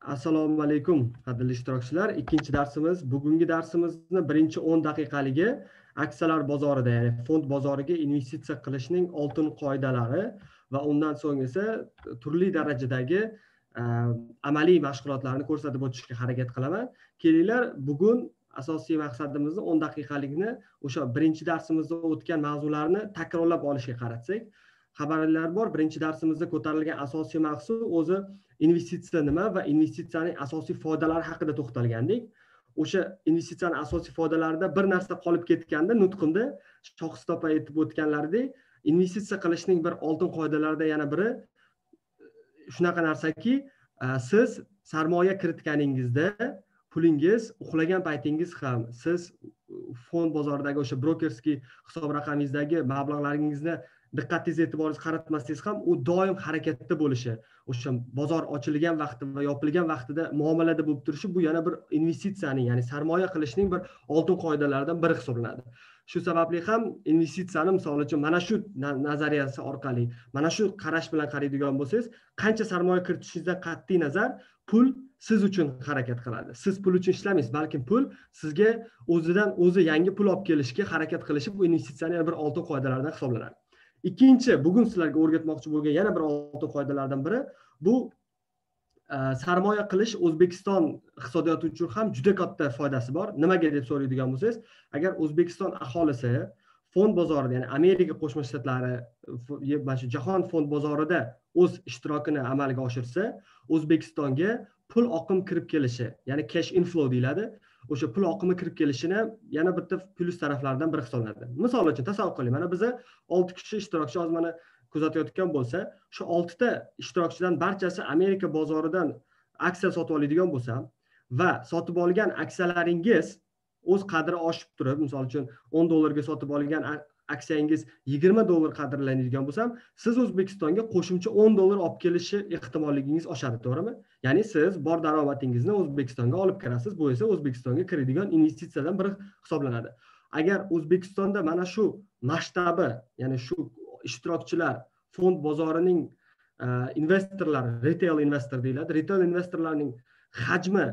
Assalomu alaykum qadrli ishtirokchilar. Ikkinchi darsimiz, bugungi darsimizni birinchi 10 daqiqaligi aksiyalar bozorida, ya'ni fond bozoriga investitsiya qilishning oltin qoidalari va undan so'ng esa turli darajadagi amaliy mashg'ulotlarni ko'rsatib o'tishga harakat qilaman. Kelinglar, bugun asosiy maqsadimizni 10 daqiqalikni o'sha birinchi darsimizda o'tgan mavzularni takrorlab olishga qaratsak. Xabarlar bor. Birinchi darsimizda ko'tarilgan asosiy mavzu o'zi investitsiya nima va investitsiyaning asosiy foydalari haqida to'xtalgandik. O'sha investitsiyaning asosiy foydalarida bir narsa qolib ketganda, nutqimda Shohist opa aytib o'tganlaridek, investitsiya qilishning bir oltin qoidalaridan yana biri shunaqa narsaki, siz sarmoya kiritganingizda pulingiz uxlagan paytingiz ham siz fond bozoridagi o'sha brokerskiy hisob raqamingizdagi mablag'laringizni diqqatingiz e'tiboringiz qaratmasangiz ham u doim harakatda bo'lishi, o'sha bozor ochilgan vaqti va yopilgan vaqtida muomalada bo'lib turishi, bu yana bir investitsiyaning, ya'ni sarmoya qilishning bir oltin qoidalaridan biri hisoblanadi. Shu sababli ham investitsiyani misol uchun mana shu nazariyasi orqali, mana shu qarash bilan qaraydigan bo'lsangiz, qancha sarmoya kiritishingizdan qat'iy nazar, pul siz uchun harakat qiladi. Siz pul uchun ishlamaysiz, balkim pul sizga o'zidan o'zi yangi pul olib kelishga harakat qilishi bu investitsiyaning bir oltin qoidalaridan hisoblanadi. Ikkinchi, bugun sizlarga o'rgatmoqchi bo'lgan yana bir oltin qoidalardan biri bu sarmoya qilish O'zbekiston iqtisodiyoti uchun ham juda katta foydasi bor. Nimaga deb so'raydigan bo'lsangiz, agar O'zbekiston aholisi fond bozorida, ya'ni Amerika Qo'shma Shtatlari mana shu jahon fond bozorida o'z ishtirokini amalga oshirsa, O'zbekistonga pul oqim kirib kelishi, ya'ni cash inflow deyiladi. O'sha pul oqimi kirib kelishini yana bitta plyus taraflardan biri hisoblanadi. Misol uchun tasavvur qiling, mana biza 6 kishi ishtirokchi hozir mana kuzatayotgan bo'lsa, shu 6 ta ishtirokchidan barchasi Amerika bozoridan aksiya sotib oladigan bo'lsa va sotib olgan aksiyalaringiz o'z qadri oshib turib, misol uchun $10 ga sotib olgan aksiyangiz $20 qadrlanadigan bo'lsa, siz O'zbekistonga qo'shimcha $10 olib kelishi ehtimolligingiz oshadi, to'g'rimi? Ya'ni siz bor daromadingizni O'zbekistonga olib kirasiz, bu esa O'zbekistonga kiradigan investitsiyadan biri hisoblanadi. Agar O'zbekistonda mana shu masshtabi, ya'ni shu ishtirokchilar fond bozorining investorlari, retail investor deyiladi. Retail investorlarning hajmi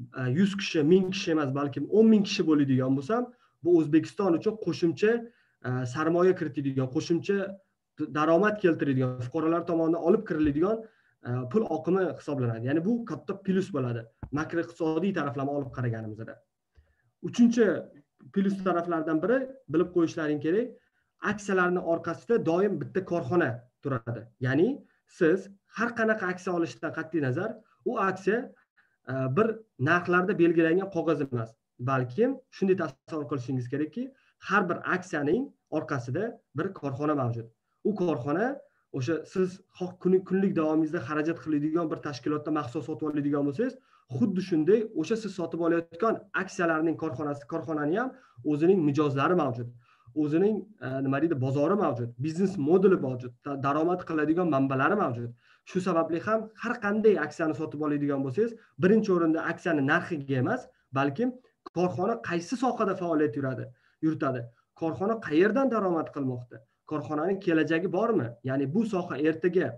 100 kishi, 1000 kishi emas, balkim 10,000 kishi bo'ladigan bo'lsa, bu O'zbekiston uchun qo'shimcha sarmoya kiritadigan, qo'shimcha daromad keltiradigan, fuqarolar tomonidan olib kiriladigan pul oqimi hisoblanadi. Ya'ni bu katta plyus bo'ladi makroiqtisodiy taraflama olib qaraganimizda. Uchinchi plyus taraflardan biri, bilib qo'yishlaring kerak, aksiyalarning orqasida doim bitta korxona turadi. Ya'ni siz har qanaqa aksiya olishdan qat'iy nazar, u aksiya bir narxlarda belgilangan qog'oz emas, balkim shunday tasavvur qilishingiz kerakki, har bir aksiyaning orqasida bir korxona mavjud. U korxona o'sha siz kunlik davomingizda xarajat qiladigan bir tashkilotda mahsulot sotib oladigan bo'lsangiz, xuddi shunday o'sha siz sotib olayotgan aksiyalarning korxonani ham o'zining mijozlari mavjud. O'zining nima deydi, bozori mavjud, biznes modeli mavjud, daromad qiladigan manbalari mavjud. Shu sababli ham har qanday aksiyani sotib oladigan bo'lsangiz, birinchi o'rinda aksiyani narxiga emas, balkim korxona qaysi sohada faoliyat yuritadi, korxona qayerdan daromad qilmoqda, korxonaning kelajagi bormi? Ya'ni bu soha ertaga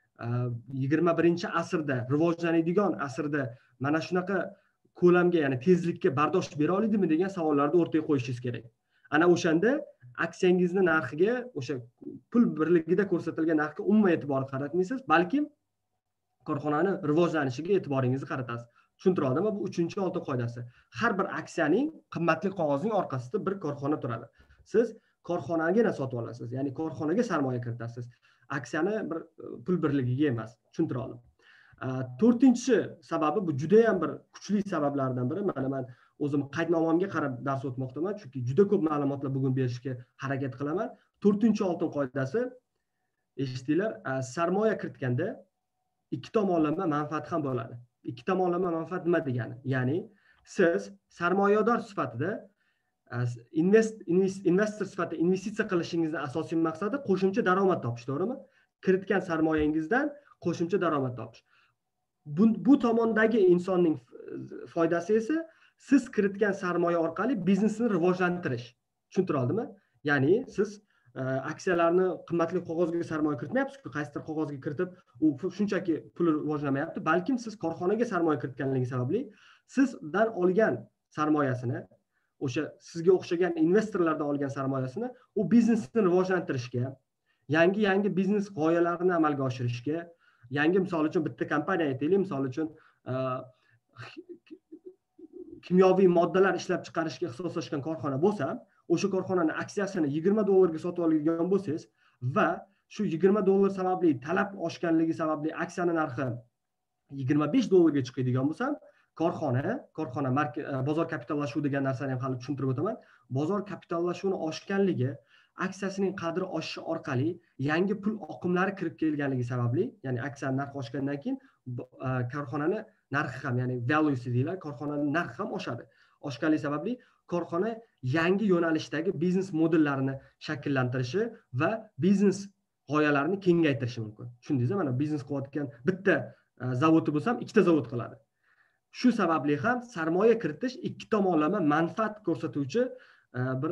21-asrda, rivojlanadigan asrda mana shunaqa ko'lamga, ya'ni tezlikka bardosh bera oladimi degan savollarni o'rtaga qo'yishingiz kerak. Ana o'shanda aksiyangizni narxiga, o'sha pul birligida ko'rsatilgan narxga umuman e'tibor qaratmaysiz, balkim korxonani rivojlanishiga e'tiboringizni qaratasiz. Tushuntiradimi? Bu uchinchi oltin qoidasi. Har bir aksiyaning, qimmatli qog'ozning orqasida bir korxona turadi. Siz korxonagina sotib olasiz, ya'ni korxonaga sarmoya kiritasiz. Aksiyani bir pul birligiga emas. Tushuntirdim. To'rtinchi sababi, bu juda ham bir kuchli sabablardan biri. Mana men o'zim qaydnomamga qarab dars o'tmoqdaman, chunki juda ko'p ma'lumotlar bugun berishga harakat qilaman. To'rtinchi oltin qoidasi, eshitdinglar, sarmoya kiritganda ikki tomonlama manfaat ham bo'ladi. Ikki tomonlama manfaat nima degani? Ya'ni siz sarmoyador sifatida investor sifatida investitsiya qilishingizning asosiy maqsadi qo'shimcha daromad topish, to'g'rimi? Kiritgan sarmoyangizdan qo'shimcha daromad topish. Bu tomondagi insonning foydasi esa siz kiritgan sarmoya orqali biznesni rivojlantirish. Tushuntirdimmi? Ya'ni siz aksiyalarni qimmatli qog'ozga sarmoya kiritmayapsiz-ku, qaysidir qog'ozga kiritib, u shunchaki pul rivojlanmayapti, balkim siz korxonaga sarmoya kiritganligi sababli sizdan olgan sarmoyasini, o'sha sizga o'xshagan investorlardan olgan sarmoyasini u biznesni rivojlantirishga, yangi biznes g'oyalarini amalga oshirishga, yangi misol uchun bitta kompaniya aytaylik, misol uchun kimyoviy moddalar ishlab chiqarishga ixtisoslashgan korxona bo'lsa, o'sha korxonaning aksiyasini $20 ga sotib olgan bo'lsangiz va shu $20 sababli talab oshganligi sababli aksiyani narxi $25 ga chiqadigan bo'lsa, korxona bozor kapitallashuvi degan narsani ham hali tushuntirib o'taman. Bozor kapitallashuvini oshganligi, aksiyasining qadri oshishi orqali yangi pul oqimlari kirib kelganligi sababli, ya'ni aksiyaning narxi oshgandan keyin korxonani narxi ham, ya'ni valuesi deyiladi, korxonaning narxi ham oshadi. Oshganligi sababli korxona yangi yo'nalishdagi biznes modellarini shakllantirishi va biznes g'oyalarini kengaytirishi mumkin. Tushundingizmi? Mana biznes qilayotgan bitta zavodi bo'lsa ham ikkita zavod qiladi. Shu sababli ham sarmoya kiritish ikki tomonlama manfaat ko'rsatuvchi bir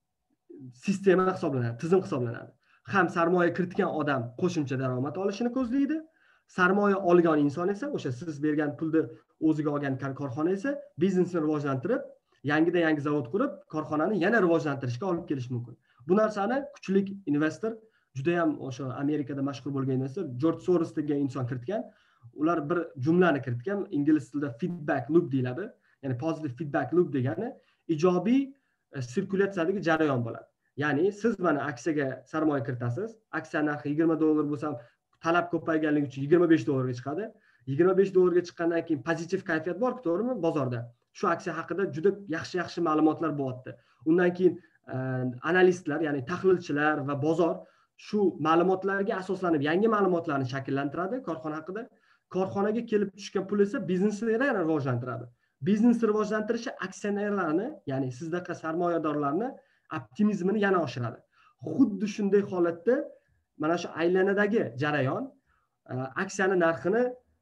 sistema hisoblanadi, tizim hisoblanadi. Ham sarmoya kiritgan odam qo'shimcha daromad olishini ko'zlaydi. Sarmoya olgan inson esa, o'sha siz bergan pulni o'ziga olgan korxona esa biznesni rivojlantirib, yangi zavod qurib, korxonani yana rivojlantirishga olib kelish mumkin. Bu narsani kuchli investor, juda ham o'sha Amerikada mashhur bo'lgan investor George Soros degan inson kiritgan. Ular bir jumlani kiritgan, ingliz tilida feedback loop deyiladi. Ya'ni positive feedback loop degani ijobiy sirkulyatsiyadagi jarayon bo'ladi. Ya'ni siz mana aksiyaga sarmoya kiritasiz, aksiya narxi $20 bo'lsa, talab ko'payganligi uchun $25 ga chiqadi. $25 ga chiqqandan keyin pozitiv kayfiyat bor-ku, to'g'rimi, bozorda? Shu aksiya haqida juda yaxshi ma'lumotlar bo'lyapti. Undan keyin analistlar, ya'ni tahlilchilar va bozor shu ma'lumotlarga asoslanib yangi ma'lumotlarni shakllantiradi korxona haqida. Korxonaga kelib tushgan pul esa biznesni yana rivojlantiradi. Biznesni rivojlantirishi aksionerlarni, ya'ni sizdaqa sarmoyadorlarni optimizmini yana oshiradi. Xuddi shunday holatda mana shu aylanadagi jarayon aksiyani narxini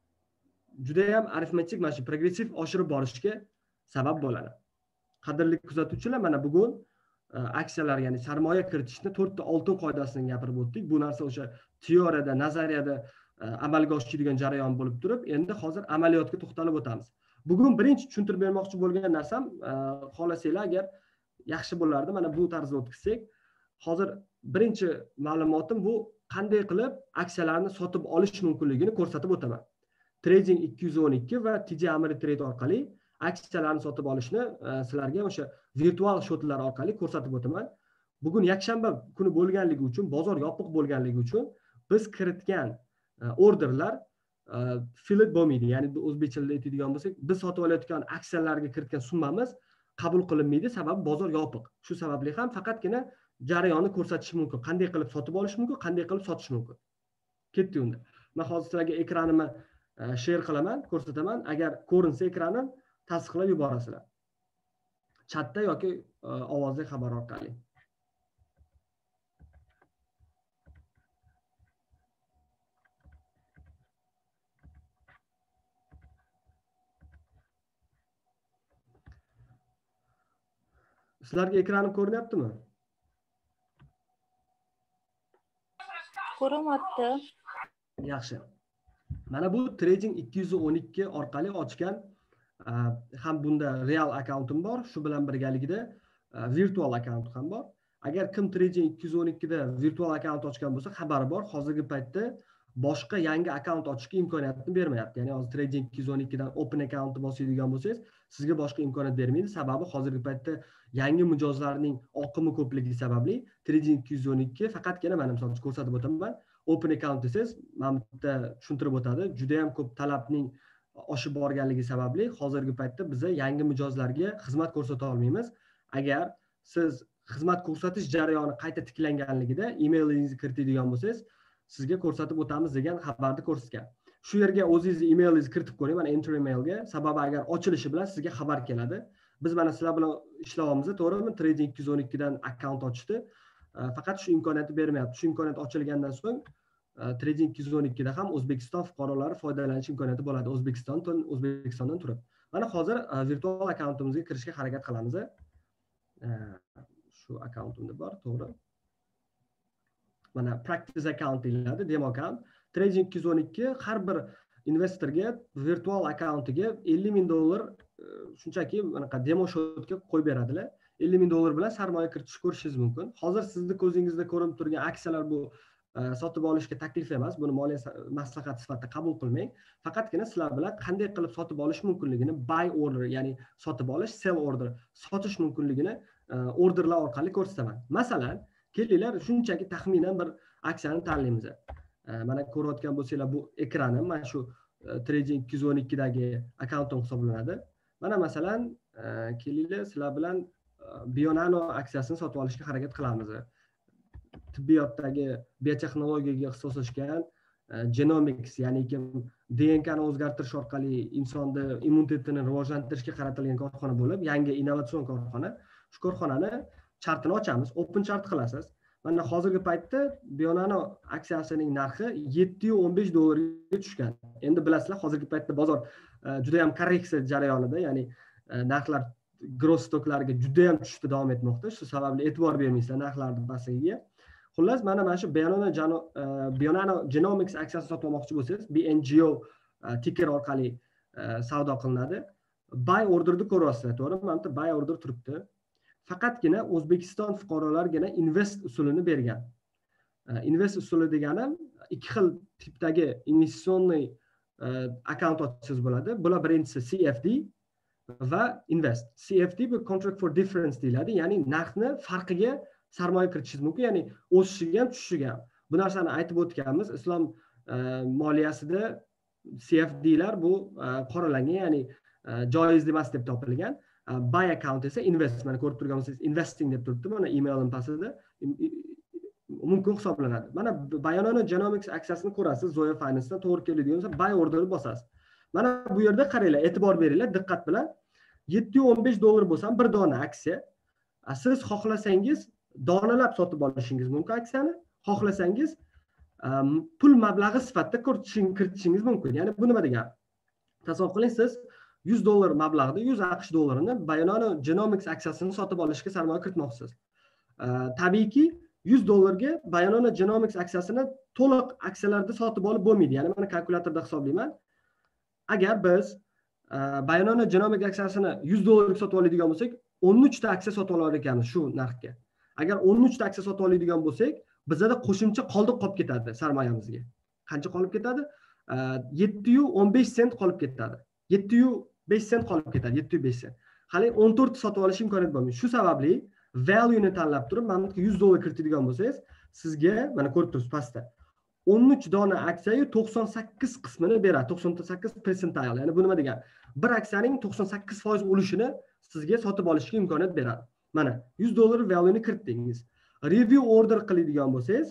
juda ham arifmetik, mana shu progressiv oshirib borishga sabab bo'ladi. Qadrli kuzatuvchilar, mana bugun aksiyalar, ya'ni sarmoya kiritishni 4 ta oltin qoidasini gapirib o'tdik. Bu narsa o'sha teoriyada, nazariyada amalga oshadigan jarayon bo'lib turib, endi hozir amaliyotga to'xtalib o'tamiz. Bugun birinchi tushuntirib bermoqchi bo'lgan narsam, xohlasanglar agar yaxshi bo'lardi, mana bu tarzda o'tkazsak. Hozir birinchi ma'lumotim bu qanday qilib aksiyalarni sotib olish mumkinligini ko'rsatib o'taman. Trading 212 va TD Ameritrade orqali aksiyalarni sotib olishni sizlarga o'sha virtual shotlar orqali ko'rsatib o'taman. Bugun yakshanba kuni bo'lganligi uchun, bozor yopiq bo'lganligi uchun biz kiritgan orderlar fillet bo'lmaydi. Ya'ni o'zbekcha tilda aytadigan bo'lsak, biz sotib olayotgan aksiyalarga kiritgan summamiz qabul qilinmaydi, sababi bozor yopiq. Shu sababli ham faqatgina jarayonni ko'rsatish mumkin. Qanday qilib sotib olish mumkin, qanday qilib sotish mumkin. Ketdi unda. Men hozir sizlarga ekranimni share qilaman, ko'rsataman. Agar ko'rinsa ekranim, tasdiqlab yuborasizlar. Chatda yoki ovozli xabar orqali. Sizlarga ekranim ko'rinyaptimi? Ko'ryapti. Yaxshi. Mana bu Trading 212 orqali ochgan ham bunda real akkauntim bor, shu bilan birgalikda virtual akkaunt ham bor. Agar kim Trading 212 da virtual akkaunt ochgan bo'lsa, xabari bor. Hozirgi paytda boshqa yangi akkaunt ochishga imkoniyatni bermayapti. Ya'ni hozir Trading 212 dan open account bosadigan bo'lsangiz, sizga boshqa imkoniyat bermaydi. Sababi hozirgi paytda yangi mijozlarning oqimi ko'pligi sababli Trading 212 faqatgina mana misol uchun ko'rsatib o'taman. Open account desangiz, mana bu yerda tushuntirib o'tadi. Juda ham ko'p talabning oshib borganligi sababli hozirgi paytda biz yangi mijozlarga xizmat ko'rsata olmaymiz. Agar siz xizmat ko'rsatish jarayoni qayta tiklanganligida email-ingizni kiritadigan bo'lsangiz, sizga ko'rsatib o'tamiz degan xabarni ko'rsatgan. Shu yerga o'zingizni email-ingizni kiritib ko'ring, mana enter emailga. Sababi agar ochilishi bilan sizga xabar keladi. Biz mana sizlar bilan ishlayapmiz, to'g'rimi? Trading 212 dan akkaunt ochishdi. Faqat shu imkoniyatni bermayapti. Shu imkoniyat ochilgandan so'ng Trading 212 da ham O'zbekiston fuqarolari foydalanish imkoniyati bo'ladi. O'zbekistondan turib. Mana hozir virtual akkauntimizga kirishga harakat qilamiz. Shu akkauntimda bor, to'g'ri. mana practice account deyiladi, demo account. Trading 212 har bir investorga virtual accountiga $50,000 shunchaki bunaqa demo shotga qo'yib beradilar. $50,000 bilan sarmoya kiritish ko'rishingiz mumkin. Hozir sizni ko'zingizda ko'rinib turgan aksiyalar bu sotib olishga taklif emas. Buni moliya maslahati sifatida qabul qilmang. Faqatgina sizlar bilan qanday qilib sotib olish mumkinligini, buy order, ya'ni sotib olish, sell order, sotish mumkinligini orderlar orqali ko'rsataman. Masalan, kelinglar shunchaki taxminan bir aksiyani tanlaymiz. Mana ko'rayotgan bo'lsanglar, bu ekranim mana shu Trading 212 dagi akkauntim hisoblanadi. Mana masalan, kelinglar sizlar bilan Bionano aksiyasini sotib olishga harakat qilamiz. Tibbiyotdagi biotexnologiyaga ixtisoslashgan genomics, ya'ni DNK ni o'zgartirish orqali insonni immunitetini rivojlantirishga qaratilgan korxona bo'lib, yangi innovatsion korxona. Shu korxonani chartini ochamiz, open chart qilasiz. Mana hozirgi paytda Bionano aksiyasining narxi $715 ga tushgan. Endi bilasizlar, hozirgi paytda bozor juda ham korreksiya jarayonida, ya'ni narxlar gross stoklarga juda ham tushishda davom etmoqda. Shu sababli e'tibor bermaysizlar narxlarning pastiga. Xullas, mana shu Bionano Genomics aksiyasini sotib olmoqchi bo'lsangiz, BNGO ticker orqali savdo qilinadi. Buy orderni ko'ryapsizlar, to'g'rimi? Mana bu buy order turibdi. Faqatgina O'zbekiston fuqarolargina invest usulini bergan. Invest usuli degani ikki xil tipdagi investitsion akkaunt ochsangiz bo'ladi. Bular birinchisi CFD va invest. CFD bu contract for difference deyiladi, ya'ni narxni farqiga sarmoya kiritishingiz mumkin, ya'ni o'sishiga ham tushishiga ham. Bu narsani aytib o'tganmiz. Islom moliyasida CFDlar bu qoralangan, ya'ni joiz emas deb topilgan. Buy account esa investment, ko'rib turgan bo'lsangiz investing deb turibdi. Mana email pastida mumkin hisoblanadi. Mana Bionano Genomics aksiyasini ko'rasiz, Zoya Finance'dan to'g'ri keladi degansa buy orderni bosasiz. Mana bu yerda qaranglar, e'tibor beringlar, diqqat bilan. $715 bo'lsa bir dona aksiya. Siz xohlasangiz donalab sotib olishingiz mumkin aksiyani, xohlasangiz pul mablag'i sifatida kiritishingiz mumkin. Ya'ni bu nima degani? Tasavvur qiling, siz $100 mablag'da $100 Bionano Genomics aksiyasini sotib olishga sarmoya kiritmoqchisiz. Tabiiyki $100 ga Bionano Genomics aksiyasini to'liq aksiyalarda sotib olib bo'lmaydi. Ya'ni mana kalkulyatorda hisoblayman. Agar biz Bionano Genomics aksiyasini $100 ga sotib oladigan bo'lsak, 13 ta aksiya sotib olar ekanmiz shu narxga. Agar 13 ta aksiya sotib oladigan bo'lsak, bizda qo'shimcha qoldiq qolib ketadi sarmoyamizga. Qancha qolib ketadi? 715 sent qolib ketadi. 705 sent qolib ketadi, 705 sent. Hali 14 sotib olish imkoniyati bo'lmaydi. Shu sababli value ni tanlab turib, mana $100 kiritadigan bo'lsangiz, sizga mana ko'rib turibsiz pastda 13 dona aksiyayu 98 qismini beradi, 98 percentile. Ya'ni bu nima degani? Bir aksiyaning 98% ulushini sizga sotib olishga imkoniyat beradi. Mana $100 value ni kiritdingiz. Review order qiladigan bo'lsangiz,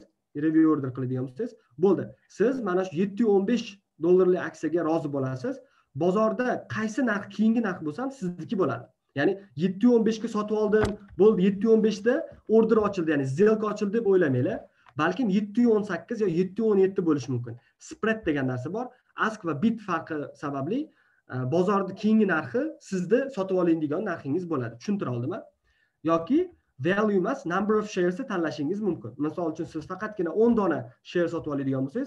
bo'ldi. Siz mana shu $715 aksiyaga rozi bo'lasiz. Bozorda qaysi narx keyingi narx bo'lsa ham sizniki bo'ladi. Ya'ni 715 ga sotib oldim, bo'ldi 715 da order ochildi, ya'ni сделка ochildi deb o'ylamanglar. Balkim 718 yo 717 bo'lishi mumkin. Spread degan narsa bor. Ask va bid farqi sababli bozorda keyingi narxi sizda sotib olinadigan narxingiz bo'ladi. Tushuntira oldimmi? Yoki value emas, number of shares ni tanlashingiz mumkin. Misol uchun siz faqatgina 10 dona share sotib oladigan bo'lsangiz,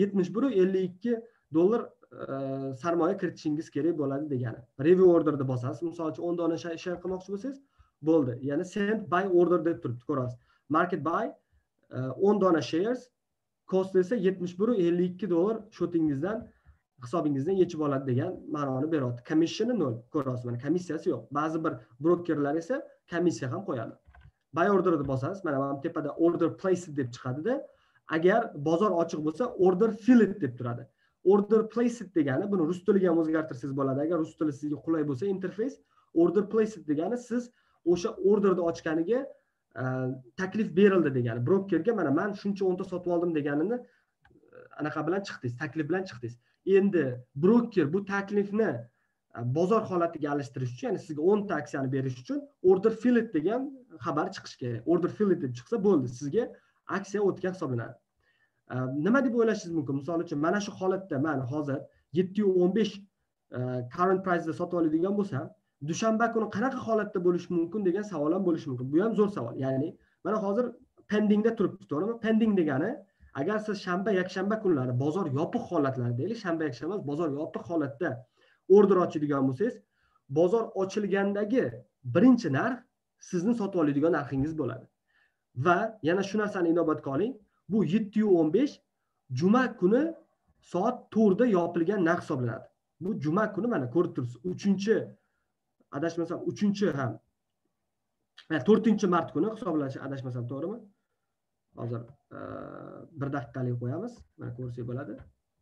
$71.52 sarmoya kiritishingiz kerak bo'ladi degani. Review orderni bosasiz. Misol uchun 10 dona share qilmoqchi bo'lsangiz, bo'ldi. Ya'ni send buy order deb turibdi, ko'rasiz. Market buy 10 dona shares cost esa $71.52 shotingizdan, hisobingizdan yechib oladi degan ma'noni beryapti. Commissioni 0, ko'rasiz, mana komissiyasi yo'q. Ba'zi bir brokerlar esa komissiya ham qo'yadi. Buy orderni bosasiz. Mana tepada order placed deb chiqadi-da. Agar bozor ochiq bo'lsa, order filled deb turadi. Order placed degani, buni rus tiliga ham o'zgartirsangiz bo'ladi. Agar rus tili sizga qulay bo'lsa, interface order placed degani siz o'sha orderni ochganiga taklif berildi degani. Brokerga mana men shuncha 10 ta sotib oldim deganini anaqa bilan chiqdingiz, taklif bilan chiqdingiz. Endi broker bu taklifni bozor holatiga alishtirish uchun, ya'ni sizga 10 ta aksiyani berish uchun order filled degan xabar chiqishi kerak. Order filled deb chiqsa bo'ldi, sizga aksiya o'tgan hisoblanadi. Nima deb o'ylashingiz mumkin? Misol uchun mana shu holatda men hozir 715 current price da sotib oladigan bo'lsam, dushanba kuni qanaqa holatda bo'lishi mumkin degan savol ham bo'lishi mumkin. Bu ham zo'r savol. Ya'ni mana hozir pendingda turibdi, to'g'rimi? Pending degani agar siz shanba, yakshanba kunlari bozor yopiq holatlarda, deylik, shanba, yakshanba bozor yopiq holatda order ochadigan bo'lsangiz, bozor ochilgandagi birinchi narx sizni sotib oladigan narxingiz bo'ladi. Va yana shu narsani inobatga oling, bu 7:15 juma kuni soat 4 da yopilgan narx hisoblanadi. Bu juma kuni mana ko'rib turibsiz, 3-adashmasam 3-chi ham 4-mart kuni hisoblanishi, adashmasam, to'g'rimi? Hozir 1 daqiqalik qo'yamiz, mana ko'rsak bo'ladi.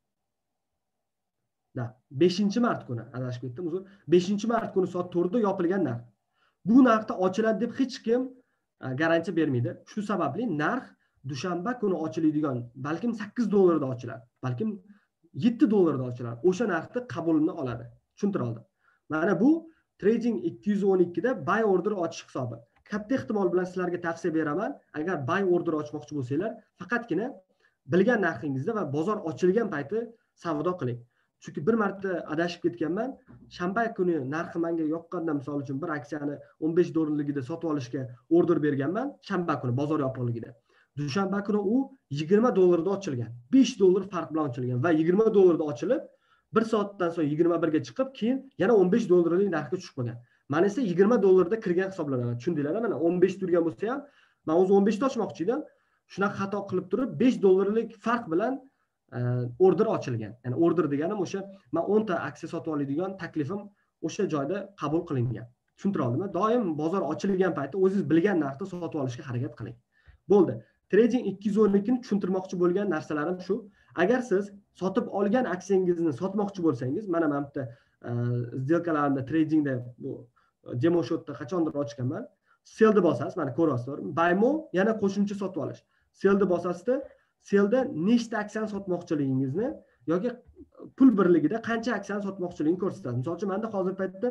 5-mart kuni, adashib ketdim, uzr. 5-mart kuni soat 4 da yopilgan narx. Bu narxda ochiladi deb hech kim garantiya bermaydi. Shu sababli narx dushanba kuni ochiladigan, balkim $8 da ochiladi, balkim $7 da ochiladi. O'sha narxda qabulini oladi. Tushuntira oldim. Mana bu Trading 212 da buy order ochish hisobi. Katta ehtimol bilan sizlarga tavsiya beraman, agar buy order ochmoqchi bo'lsanglar, faqatgina bilgan narxingizda va bozor ochilgan payti savdo qiling. Chunki bir marta adashib ketganman. Shanba kuni narxi menga yoqqanda, misol uchun bir aksiyani $15 sotib olishga order berganman, shanba kuni bozor yopiqligida. Dushanba kuni u $20 da ochilgan. $5 farq bilan ochilgan va $20 da ochilib, 1 soatdan so'ng 21 ga chiqib, keyin yana $15 narxga tushib qolgan. Mana esa $20 da kirgan hisoblanadi. Tushundinglarmi? Mana 15 turgan bo'lsa ham, men o'zi 15 ta ochmoqchi edim. Shunaqa xato qilib turib, $5 farq bilan order ochilgan. Ya'ni order deganim o'sha men 10 ta aksiya sotib oladigan taklifim o'sha joyda qabul qilingan. Tushuntira oldimmi? Doim bozor ochilgan paytda o'zingiz bilgan narxda sotib olishga harakat qiling. Bo'ldi. Trading 212 ni tushuntirmoqchi bo'lgan narsalarim shu. Agar siz sotib olgan aksiyangizni sotmoqchi bo'lsangiz, mana men bitta сделкалаrimda tradingda bu demo shotda qachondir ochganman. Sell'ni bosasiz, mana ko'ryapsizlar. Buy more, yana qo'shimcha sotib olish. Sell'ni bosasizda, Sell'da nechta aksiyani sotmoqchiligingizni yoki pul birligida qancha aksiyani sotmoqchiligini ko'rsatadi. Misol uchun menda hozir paytda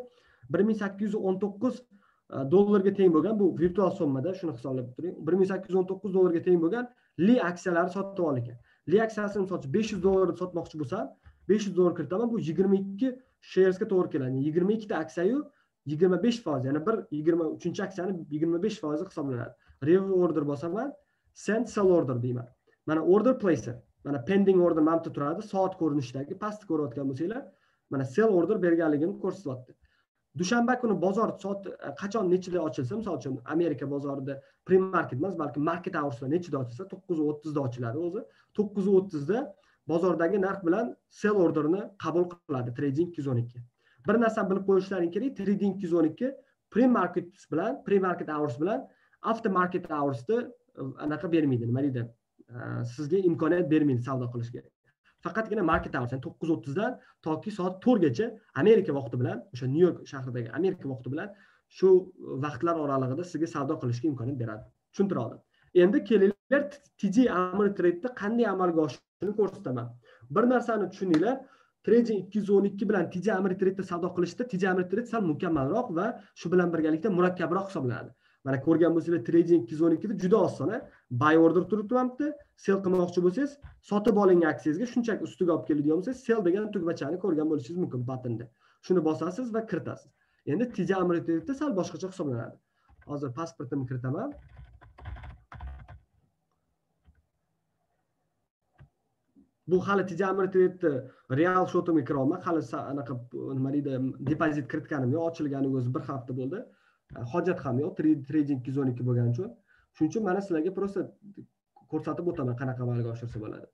$1819 ga teng bo'lgan, bu virtual sommada, shuni hisoblab turing. $1819 ga teng bo'lgan li aksiyalari sotib olgan. Li aksiyasini misol uchun $500 sotmoqchi bo'lsam, $500 kiritaman, bu 22 sharesga to'g'ri keladi. 22 ta aksiyayu 25%, ya'ni bir 23-chi aksiyani 25% hisoblanadi. Review order bosaman, send sell order deyman. Mana order placer, mana pending order mamta turadi, soat ko'rinishidagi pastni ko'rayotgan bo'lsanglar, mana sell order berganligini ko'rsatyapti. Dushanba kuni bozor soat qachon nechida ochilsa, misol uchun Amerika bozorida pre-market emas, balki market hoursda nechida ochilsa, 9:30 da ochiladi o'zi. 9:30 da bozordagi narx bilan sell orderni qabul qiladi Trading 212. Bir narsa bilib qo'yishlaring kerak, Trading 212 pre-market bilan, pre-market hours bilan after market hoursda anaqa bermaydi, nima deydi? Sizga imkoniyat bermaydi savdo qilishga. Faqatgina market hours, 9:30 dan toki soat 4 gacha Amerika vaqti bilan, o'sha New York shahridagi Amerika vaqti bilan shu vaqtlar oralig'ida sizga savdo qilishga imkoniyat beradi. Tushuntira oldim. Endi kelinglar TD Ameritrade'da qanday amalga oshishini ko'rsataman. Bir narsani tushuninglar, Trading 212 bilan TD Ameritrade'da savdo qilishda TD Ameritrade sal mukammalroq va shu bilan birgalikda murakkabroq hisoblanadi. Mana ko'rgan bo'lsangiz, Trading 212 da juda oson. Buy order turibdi, sell qilmoqchi bo'lsangiz, sotib olingan aksiyangizga shunchaki ustiga olib keladigan bo'lsangiz, sell degan tugmachani ko'rgan bo'lishingiz mumkin buttonda. Shuni bosasiz va kiritasiz. Endi TD Ameritrade'da sal boshqacha hisoblanadi. Hozir pasportimni kiritaman. Bu hali TD Ameritrade'da real shotimga kira olmadim. Hali anaqa nima deydi, depozit kiritganim yo'q, ochilganiga o'zi 1 hafta bo'ldi. Hojat ham yo'q, Trading 212 bo'lgani uchun. Shuning uchun mana sizlarga prosta ko'rsatib o'taman qanaqa amalga oshirsa bo'ladi.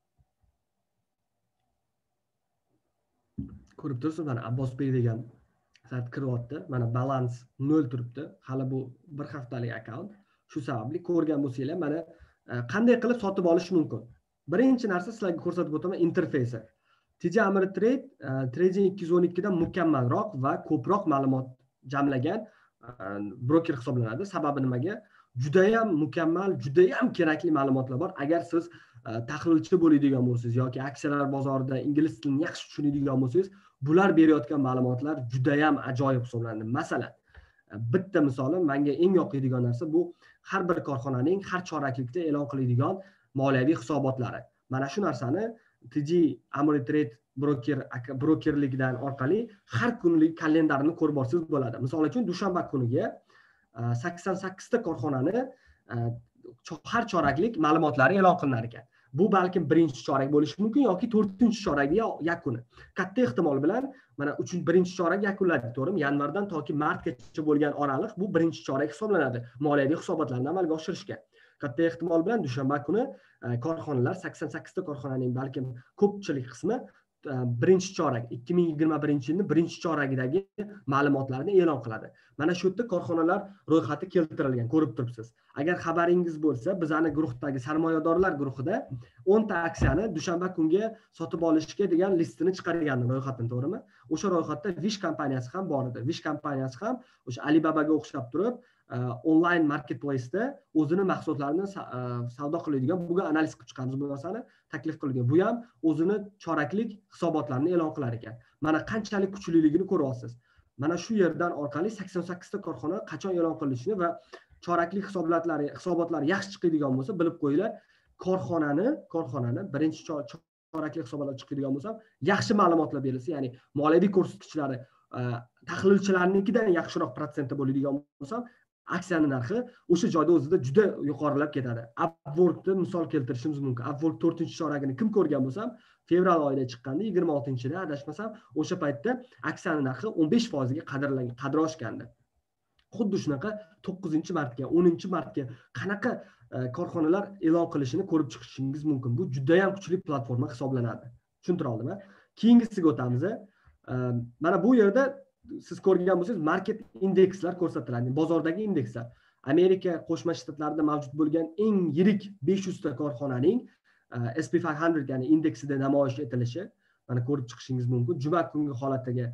Ko'rib turibsiz, mana Abbosbek degan zat kiryapti. Mana balans 0 turibdi. Hali bu 1 haftalik akkaunt. Shu sababli ko'rgan bo'lsanglar, mana qanday qilib sotib olish mumkin. Birinchi narsa sizlarga ko'rsatib o'taman interfeysi. TD Ameritrade Trading 212 dan mukammalroq va ko'proq ma'lumot jamlagan broker hisoblanadi. Sababi nimaga? Juda ham mukammal, juda ham kerakli ma'lumotlar bor. Agar siz tahlilchi bo'ladigan bo'lsangiz yoki aksiyalar bozorida ingliz tilini yaxshi tushunadigan bo'lsangiz, bular berayotgan ma'lumotlar juda ham ajoyib hisoblanadi. Masalan, bitta misolim, menga eng yoqadigan narsa bu har bir korxonaning har choraklikda e'lon qiladigan moliyaviy hisobotlari. Mana shu narsani TD Ameritrade brokerlikdan orqali har kunlik kalendarni ko'rib borsangiz bo'ladi. Misol uchun dushanba kuniga 88 ta korxonani har choraklik ma'lumotlari e'lon qilinar ekan. Bu balkim birinchi chorak bo'lishi mumkin yoki 4-chorakning yakuni. Katta ehtimol bilan mana birinchi chorak yakunladik, to'g'rimi? Yanvardan toki martgacha bo'lgan oraliq bu birinchi chorak hisoblanadi moliyaviy hisobotlarni amalga oshirishga. Katta ehtimol bilan dushanba kuni korxonalar 88 ta korxonaning balkim ko'pchilik qismi birinchi chorak 2021-yilning birinchi choragidagi ma'lumotlarni e'lon qiladi. Mana shu yerda korxonalar ro'yxati keltirilgan, ko'rib turibsiz. Agar xabaringiz bo'lsa, bizning guruhdagi sarmoyadorlar guruhida 10 ta aksiyani dushanba kunga sotib olishga degan listini chiqargandim, ro'yxatini, to'g'rimi? O'sha ro'yxatda Wish kompaniyasi ham bor edi. Wish kompaniyasi ham o'sha Alibabaga o'xshab turib, onlayn marketplace'da o'zini mahsulotlarini savdo qiladigan, buga analiz qilib chiqamiz bu narsani, taklif qilgan. Bu ham o'zini choraklik hisobotlarini e'lon qilar ekan. Mana qanchalik kuchliligini ko'ryapsiz. Mana shu yerdan orqali 88 ta korxona qachon e'lon qilinishini va choraklik hisobotlari yaxshi chiqadigan bo'lsa, bilib qo'yinglar, korxonani birinchi choraklik hisobotlar chiqadigan bo'lsa, yaxshi ma'lumotlar berilsa, ya'ni moliyaviy ko'rsatkichlari tahlilchilarnikidan yaxshiroq protsentda bo'ladigan bo'lsa, aksiyani narxi o'sha joyda o'zida juda yuqorilab ketadi. Upwork'da misol keltirishimiz mumkin. Upwork 4-choragini kim ko'rgan bo'lsa, fevral oyida chiqqanda 26-da adashmasam, o'sha paytda aksiyani narxi 15% ga qadri oshgandi. Xuddi shunaqa 9-martga, 10-martga qanaqa korxonalar e'lon qilishini ko'rib chiqishingiz mumkin. Bu juda ham kuchli platforma hisoblanadi. Tushuntira oldimmi? Keyingisiga o'tamiz. Mana bu yerda siz ko'rgan bo'lsangiz, market indekslar ko'rsatiladi. Bozordagi indekslar. Amerika Qo'shma Shtatlarida mavjud bo'lgan eng yirik 500 ta korxonaning S&P 500 ya'ni indeksida namoyish etilishi, mana ko'rib chiqishingiz mumkin. Juma kungi holatiga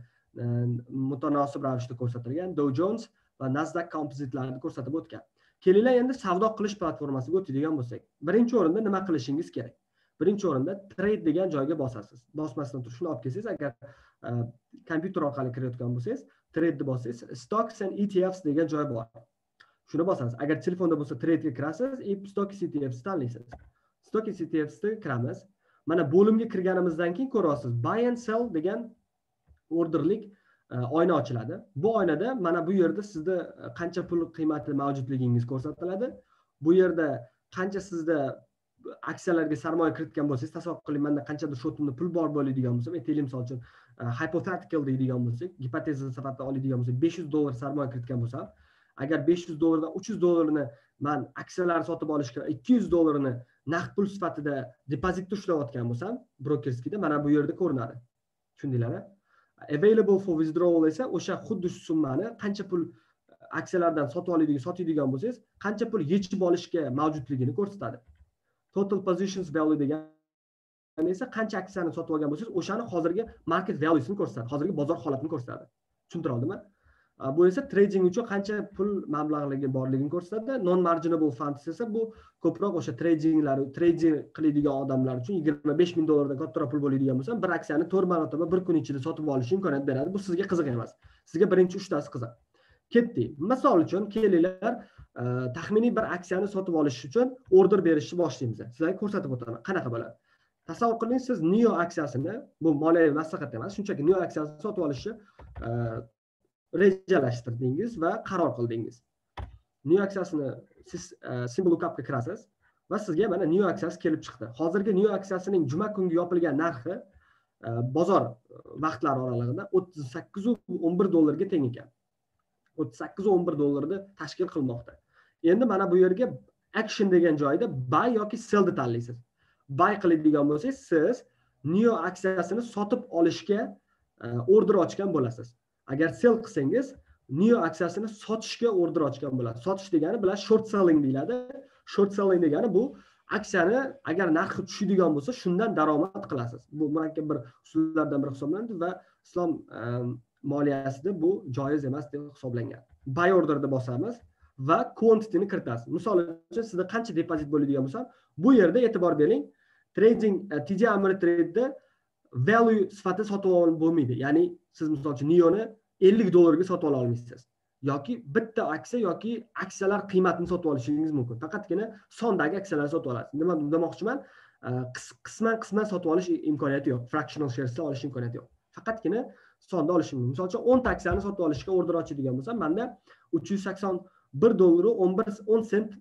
mutanosib ravishda ko'rsatilgan Dow Jones va Nasdaq kompozitlarini ko'rsatib o'tgan. Kelinglar endi savdo qilish platformasiga o'tadigan bo'lsak, birinchi o'rinda nima qilishingiz kerak? Birinchi o'rinda trade degan joyga bosasiz. Bosmasdan turib shuni olib kelsangiz, agar kompyuter orqali kirayotgan bo'lsangiz, trade deb bossangiz, stocks and ETFs degan joy bor. Shuni bosasiz. Agar telefonda bo'lsa trade ga kirasiz, stocks ETFs tanlaysiz. Stocks ETFs ga kiramiz. Mana bo'limga kirganimizdan keyin ko'rasiz, buy and sell degan orderlik oyna ochiladi. Bu oynada mana bu yerda sizda qancha pul qiymati mavjudligingiz ko'rsatiladi. Bu yerda qancha sizda aksiyalarga sarmoya kiritgan bo'lsangiz, tasavvur qiling, menda qanchadir shotimda pul bor bo'ladigan bo'lsa, aytaylik misol uchun hypothetical deydigan bo'lsak, gipoteza sifatida oladigan bo'lsak, $500 sarmoya kiritgan bo'lsam, agar $500 dan $300 men aksiyalar sotib olishga, $200 naqd pul sifatida depozitda ushlayotgan bo'lsam, brokerskida mana bu yerda ko'rinadi. Tushundinglarmi? Available for withdrawal esa o'sha xuddi shu summani qancha pul aksiyalardan sotadigan bo'lsangiz, qancha pul yechib olishga mavjudligini ko'rsatadi. Total positions value degan esa qancha aksiyani sotib olgan bo'lsangiz, o'shani hozirgi market valuesini ko'rsatadi, hozirgi bozor holatini ko'rsatadi. Tushuntira oldimmi? Bu esa trading uchun qancha pul mablag'ligi borligini ko'rsatadi. Non marginable funds esa bu ko'proq o'sha trading qiladigan odamlar uchun $25,000 dan kattaroq pul bo'ladigan bo'lsa, bir aksiyani 4 marotaba bir kun ichida sotib olish imkoniyat beradi. Bu sizga qiziq emas. Sizga birinchi 3 tasi qiziq. Ketdik. Misol uchun kelinglar, taxminiy bir aksiyani sotib olish uchun order berishni boshlaymiz. Sizlarga ko'rsatib o'taman, qanaqa bo'ladi. Tasavvur qiling, siz NIO aksiyasini, bu moliyaviy maslahat emas, shunchaki NIO aksiyasini sotib olishni rejalashtirdingiz va qaror qildingiz. NIO aksiyasini siz symbol lookupga kirasiz va sizga mana NIO aksiyasi kelib chiqdi. Hozirgi NIO aksiyasining juma kungi yopilgan narxi bozor vaqtlari oralig'ida $38.11 ga teng ekan. $38.11 tashkil qilmoqda. Endi mana bu yerga action degan joyda buy yoki sell ni tanlaysiz. Buy qiladigan bo'lsangiz, siz NIO aksiyasini sotib olishga order ochgan bo'lasiz. Agar sell qilsangiz, NIO aksiyasini sotishga order ochgan bo'lasiz. Sotish degani bilan short selling deyiladi. Short selling degani bu aksiyani agar narxi tushadigan bo'lsa, shundan daromad qilasiz. Bu murakkab bir usullardan biri hisoblanadi va islom moliyasida bu joiz emas deb hisoblangan. Buy orderni bosamiz va quantity ni kiritasiz. Misol uchun sizda qancha depozit bo'ladigan bo'lsa, bu yerda e'tibor bering. Trading TD Ameritrade value sifatida sotib olib bo'lmaydi. Ya'ni siz misol uchun NIOni $50 ga sotib ola olmaysiz. Yoki bitta aksiya yoki aksiyalar qiymatini sotib olishingiz mumkin. Faqatgina sondagi aksiyalarni sotib olasiz. Nima demoqchiman? Qisman sotib olish imkoniyati yo'q. Fractional shareslar olish imkoniyati yo'q. Faqatgina sonda olish mumkin. Misol uchun 10 ta aksiyani sotib olishga order ochadigan bo'lsam, menda $381.10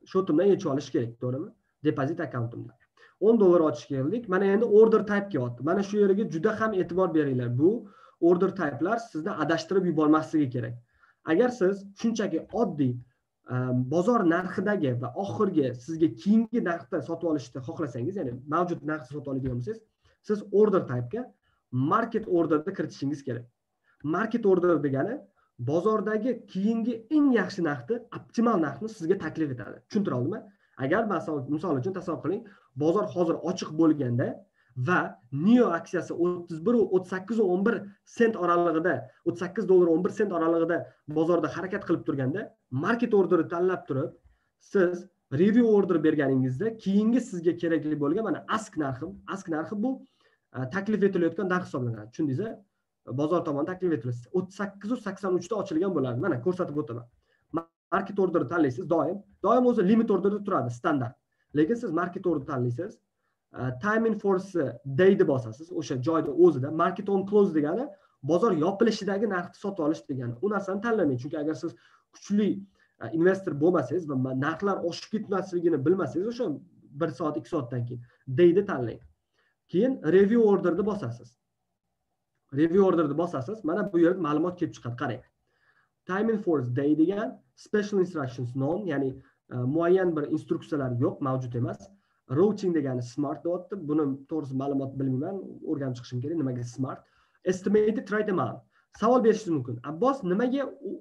shotimdan yechib olish kerak, to'g'rimi? Depozit akkauntimdan. $10 ochish keldik. Mana endi order type kelyapti. Mana shu yerga juda ham e'tibor beringlar. Bu order type'lar sizni adashtirib yubormasligi kerak. Agar siz shunchaki oddiy bozor narxidagi va oxirgi sizga keyingi narxda sotib olishni xohlasangiz, ya'ni mavjud narxda sotib oladigan bo'lsangiz, siz order type'ga market orderni kiritishingiz kerak. Market order degani bozordagi keyingi eng yaxshi narxni, optimal narxni sizga taklif etadi. Tushuntira oldimmi? Agar misol uchun tasavvur qiling, bozor hozir ochiq bo'lganda va NIO aksiyasi 31.38.11 sent oralig'ida, $38.11 oralig'ida bozorda harakat qilib turganda, market orderni tanlab turib, siz review order berganingizda keyingi sizga kerakli bo'lgan mana ask narxi bu taklif etilayotgan narx hisoblanadi. Tushundingizmi? Bozor tomonidan taklif etiladi. 38.83 da ochilgan bo'ladi. Mana ko'rsatib o'taman. Market orderni tanlaysiz, doim o'zi limit orderda turadi, standart. Lekin siz market order tanlaysiz, time in force day'ni bosasiz, o'sha joyda o'zida. Market on close degani bozor yopilishidagi narxni sotib olish degani. U narsani tanlamang, chunki agar siz kuchli investor bo'lmasangiz va narxlar oshib ketmasligini bilmasangiz, o'sha 1 soat, 2 soatdan keyin day'ni tanlang. Keyin review orderni bosasiz. Review orderni bosasiz, mana bu yerda ma'lumot kelib chiqadi, qarang. Time in force day degan special instructions none, ya'ni muayyan bir instruksiyalar yo'q, mavjud emas. Routing degani smart deyapti. Buni to'g'risi ma'lumot bilmayman, o'rganib chiqishim kerak, nimaga smart. Estimated trade amount. Savol berishingiz mumkin. Abbos, nimaga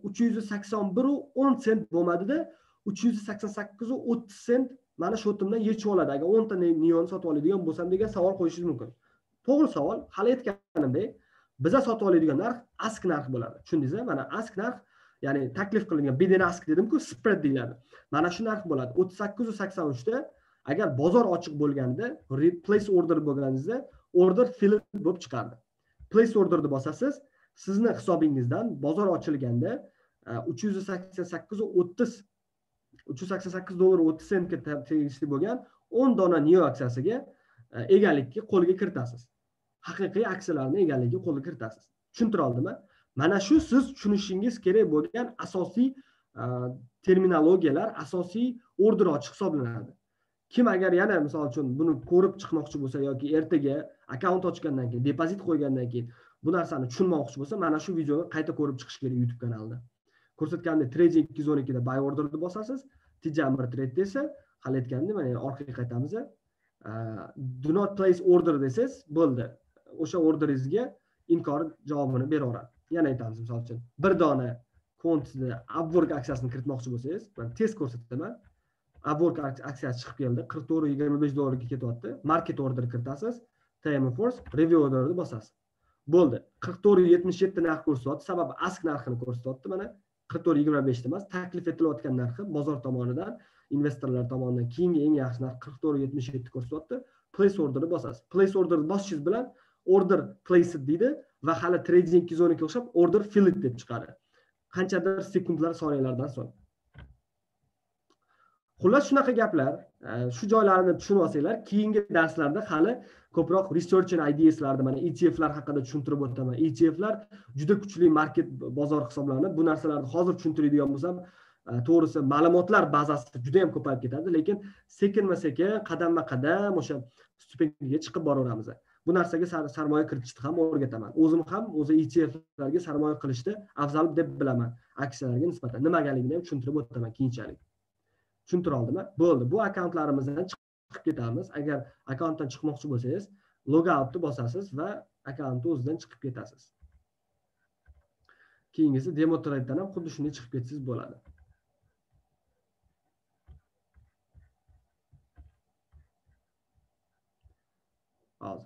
381.10 sent bo'lmadi-da 388.30 sent mana shotimdan yechib oladi agar 10 ta neon sotib oladigan bo'lsam degan savol qo'yishingiz mumkin. To'g'ri savol. Hali aytganimdek, biza sotib oladigan narx ask narx bo'ladi. Tushundingizmi? Mana ask narx, ya'ni taklif qilingan bidden ask dedim-ku, spread deyiladi. Mana shu narx bo'ladi. 38.83 da agar bozor ochiq bo'lganda, place order bo'lganingizda order filled bo'lib chiqardi. Place orderni bosasiz, sizni hisobingizdan bozor ochilganda $388.30 sentga tegishli bo'lgan 10 dona NIO aksiyasiga egalikka qo'lga kiritasiz. Haqiqiy aksiyalarni egalligiga qo'lga kiritasiz. Tushuntira oldimmi? Mana shu siz tushunishingiz kerak bo'lgan asosiy terminologiyalar, asosiy order ochiq hisoblanadi. Kim agar yana misol uchun buni ko'rib chiqmoqchi bo'lsa yoki ertaga akkaunt ochgandan keyin, depozit qo'ygandan keyin bu narsani tushunmoqchi bo'lsa, mana shu videoni qayta ko'rib chiqish kerak YouTube kanalida. Ko'rsatganimdek trading 212 da buy orderni bosasiz, tijamir trade desa, hali aytganimdek, mana orqaga qaytamiz. Do not place order desangiz, bo'ldi. O'sha orderingizga inkor javobini beraveradi. Yana aytamiz, misol uchun, bir dona kontda Upwork aksiyasini kiritmoqchi bo'lsangiz, men test ko'rsataman. Upwork aksiyasi chiqib keldi, $44.25 ga ketyapti. Market order kiritasiz, time force, review orderni bosasiz. Bo'ldi. 44.77 narx ko'rsatyapti, sababi ask narxini ko'rsatyapti. Mana 44.25 emas, taklif etilayotgan narxi bozor tomonidan, investorlar tomonidan keyingi eng yaxshi narx 44.77 ko'rsatyapti. Place orderni bosasiz. Place orderni bosishingiz bilan order placed deydi va hali trading 212 o'xshab order filled deb chiqadi. Qanchadir sekundlar, soniyalardan so'ng. Xullas shunaqa gaplar, shu joylarini tushunib olsanglar, keyingi darslarda hali ko'proq research and ideaslarni, mana ETFlar haqida tushuntirib o'taman. ETFlar juda kuchli market bozor hisoblanadi. Bu narsalarni hozir tushuntiradigan bo'lsam, to'g'risi ma'lumotlar bazasi juda ham ko'payib ketadi, lekin sekin-sekin, qadam-qadam o'sha stupengiga chiqib boraveramiz. Bu narsaga sarmoya kiritishni ham o'rgataman. O'zim ham ETFlarga sarmoya qilishni afzal deb bilaman, aksiyalarga nisbatan. Nimagaligini ham tushuntirib o'taman keyinchalik. Tushuntira oldimmi? Bo'ldi. Bu akkauntlarimizdan chiqib ketamiz. Agar akkauntdan chiqmoqchi bo'lsangiz, logoutni bosasiz va akkauntni o'zidan chiqib ketasiz. Keyingisi demo trade'dan ham xuddi shunday chiqib ketsangiz bo'ladi. Hozir.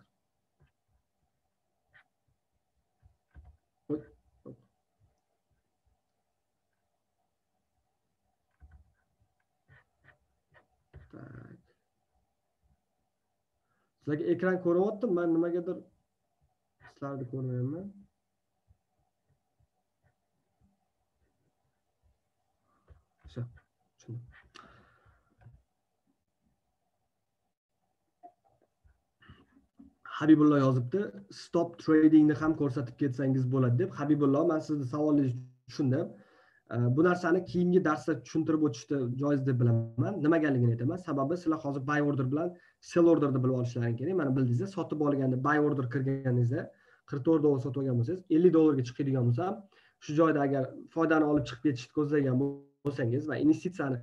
Sizlarga ekran ko'ryaptim, men nimagadir sizlarni ko'rmayapman. Habibullo yozibdi, stop tradingni ham ko'rsatib ketsangiz bo'ladi deb. Habibullo, men sizni savolingizni tushundim. Bu narsani keyingi darsda tushuntirib o'tishni joiz deb bilaman. Nimaganligini aytaman. Sababi sizlar hozir buy order bilan sell orderni bilib olishlaring kerak. Mana bildingizlar, sotib olganda buy order kirganingizda $44 sotib olgan bo'lsangiz, $50 ga chiqadigan bo'lsa, shu joyda agar foydani olib chiqib ketishni ko'zlagan bo'lsangiz va investitsiyani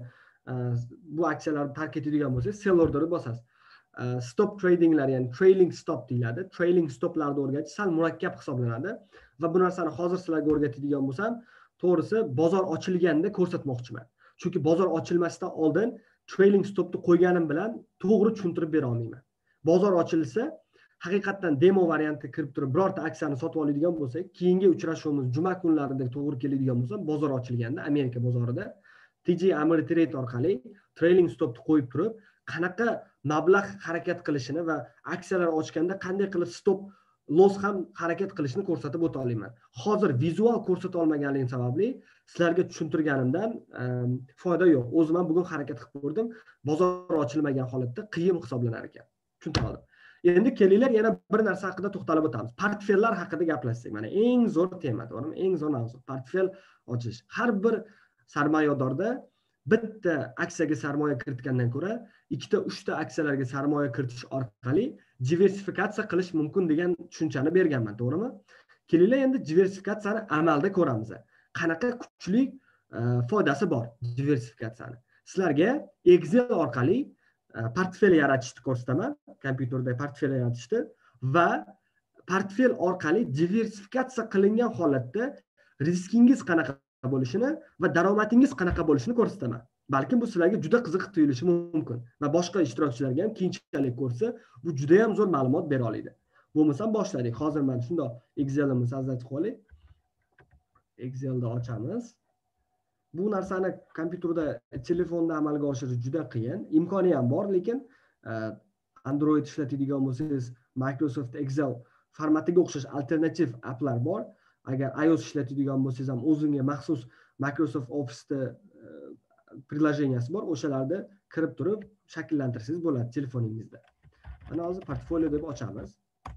bu aksiyalarni tark etadigan bo'lsangiz, sell orderni bosasiz. Stop tradinglar, ya'ni trailing stop deyiladi. Trailing stoplarni o'rgatish sal murakkab hisoblanadi va bu narsani hozir sizlarga o'rgatadigan bo'lsam, to'g'risi bozor ochilganda ko'rsatmoqchiman. Chunki bozor ochilmasdan oldin trailing stopni qo'yganim bilan to'g'ri tushuntirib bera olmayman. Bozor ochilsa, haqiqatan demo variantga kirib turib birorta aksiyani sotib oladigan bo'lsak, keyingi uchrashuvimiz juma kunlarida to'g'ri keladigan bo'lsa, bozor ochilganda Amerika bozorida TD Ameritrade orqali trailing stopni qo'yib turib, qanaqa mablag' harakat qilishini va aksiyalar ochganda qanday qilib stop loss ham harakat qilishni ko'rsatib o'ta olaman. Hozir vizual ko'rsata olmaganligim sababli sizlarga tushuntirganimdan foyda yo'q. O'zim ham bugun harakat qilib ko'rdim. Bozor ochilmagan holatda qiyin hisoblanar ekan. Tushuntirdim. Endi kelinglar yana bir narsa haqida to'xtalib o'tamiz. Portfellar haqida gaplashsak. Mana eng zo'r tema, to'g'rimi? Eng zo'r mavzu. Portfel ochish. Har bir sarmoyadorda bitta aksiyaga sarmoya kiritgandan ko'ra, ikkita, uchta aksiyalarga sarmoya kiritish orqali diversifikatsiya qilish mumkin degan tushunchani berganman, to'g'rimi? Kelinglar endi diversifikatsiyani amalda ko'ramiz. Qanaqa kuchli foydasi bor diversifikatsiyani. Sizlarga Excel orqali portfel yaratishni ko'rsataman, kompyuterda portfel yaratishni va portfel orqali diversifikatsiya qilingan holatda riskingiz qanaqa bo'lishini va daromadingiz qanaqa bo'lishini ko'rsataman. Balkim bu sizlarga juda qiziq tuyulishi mumkin va boshqa ishtirokchilarga ham keyinchalik ko'rsa, bu juda ham zo'r ma'lumot bera oladi. Bo'lmasa boshladik. Hozir mana shunday Excel'imizni sozdать qilib, Excel'ni ochamiz. Bu narsani kompyuterda, telefonda amalga oshirish juda qiyin. Imkoni ham bor, lekin Android ishlatadigan bo'lsangiz, Microsoft Excel formatiga o'xshash alternativ applar bor. Agar iOS ishlatadigan bo'lsangiz ham o'zingizga maxsus Microsoft Office'da prilojeniyasi bor. O'shalarni kirib turib shakllantirsangiz bo'ladi telefoningizda. Mana hozir portfolio deb ochamiz.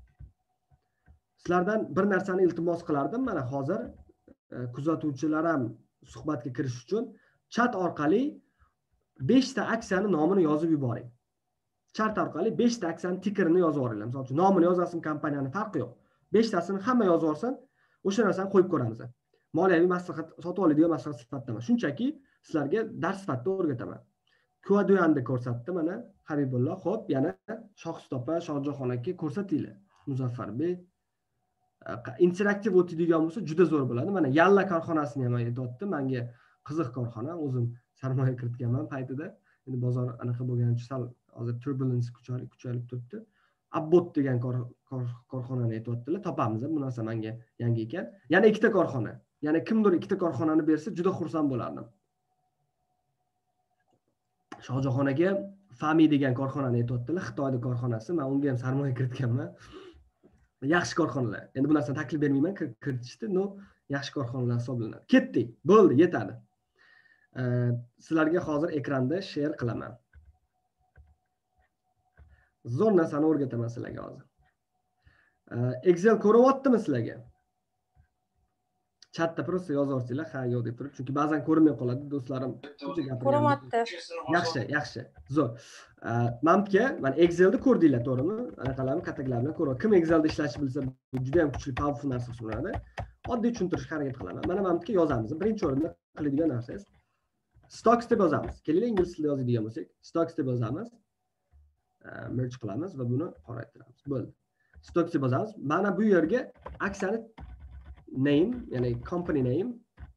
Sizlardan bir narsani iltimos qilardim. Mana hozir kuzatuvchilar ham suhbatga kirish uchun chat orqali 5 ta aksiyani nomini yozib yuboring. Chat orqali 5 ta aksiyani tickerini yozib yuboringlar. Masalan, nomini yozasin, kompaniyani farqi yo'q. 5 tasini hamma yozib olsin, o'sha narsani qo'yib ko'ramiz. Moliyaviy maslahat, sotib oladigan maslahat sifatida emas. Shunchaki sizlarga dars sifatida o'rgataman. Kuaduyanni ko'rsatdi mana Habibullo. Xo'p, yana Shohistopa, Shohjahon aka ko'rsatinglar. Muzaffarbek interaktiv o'tadigan bo'lsa juda zo'r bo'ladi. Mana Yalla korxonasini ham aytibdi. Menga qiziq korxona, o'zim sarmoya kiritganman paytida. Endi bozor anaqa bo'lgani uchun sal hozir turbulence kuchayib turibdi. Abbot degan korxonani aytibdilar. Topamiz, bu narsa menga yangi ekan. Yana ikkita korxona. Yana kimdir ikkita korxonani bersa juda xursand bo'lardim. Shohjahon aka Fami degan korxonani aytibdilar. Xitoyda korxonasi. Men unga ham sarmoya kiritganman. Yaxshi korxonalar. Endi bu narsani taklif bermayman, kiritishdi. No, yaxshi korxonalar hisoblanadi. Ketdik. Bo'ldi, yetadi. Sizlarga hozir ekranda share qilaman. Zo'r narsani o'rgataman sizlarga hozir. Excel ko'ryaptimi sizlarga? Chatda prosta yozarsizlar, ha, yo'q deb turib, chunki ba'zan ko'rinmay qoladi do'stlarim. Ko'ryapti. Yaxshi. Zo'r. Menga, mana Excelni ko'rdinglar, to'g'rimi? Anaqalarni, kataloglarni ko'ryapman. Kim Excelda ishlashni bilsa, juda ham kuchli, powerful narsa hisoblanadi. Oddiy tushuntirishga harakat qilaman. Mana menga yozamiz. Birinchi o'rinda qiladigan narsangiz stocks deb yozamiz. Kelinglar ingliz tilida yozadigan bo'lsak, stocks deb yozamiz. Merge qilamiz va buni qoraytiramiz. Bo'ldi. Stocks deb yozamiz. Mana bu yerga aksiyani name, ya'ni company name,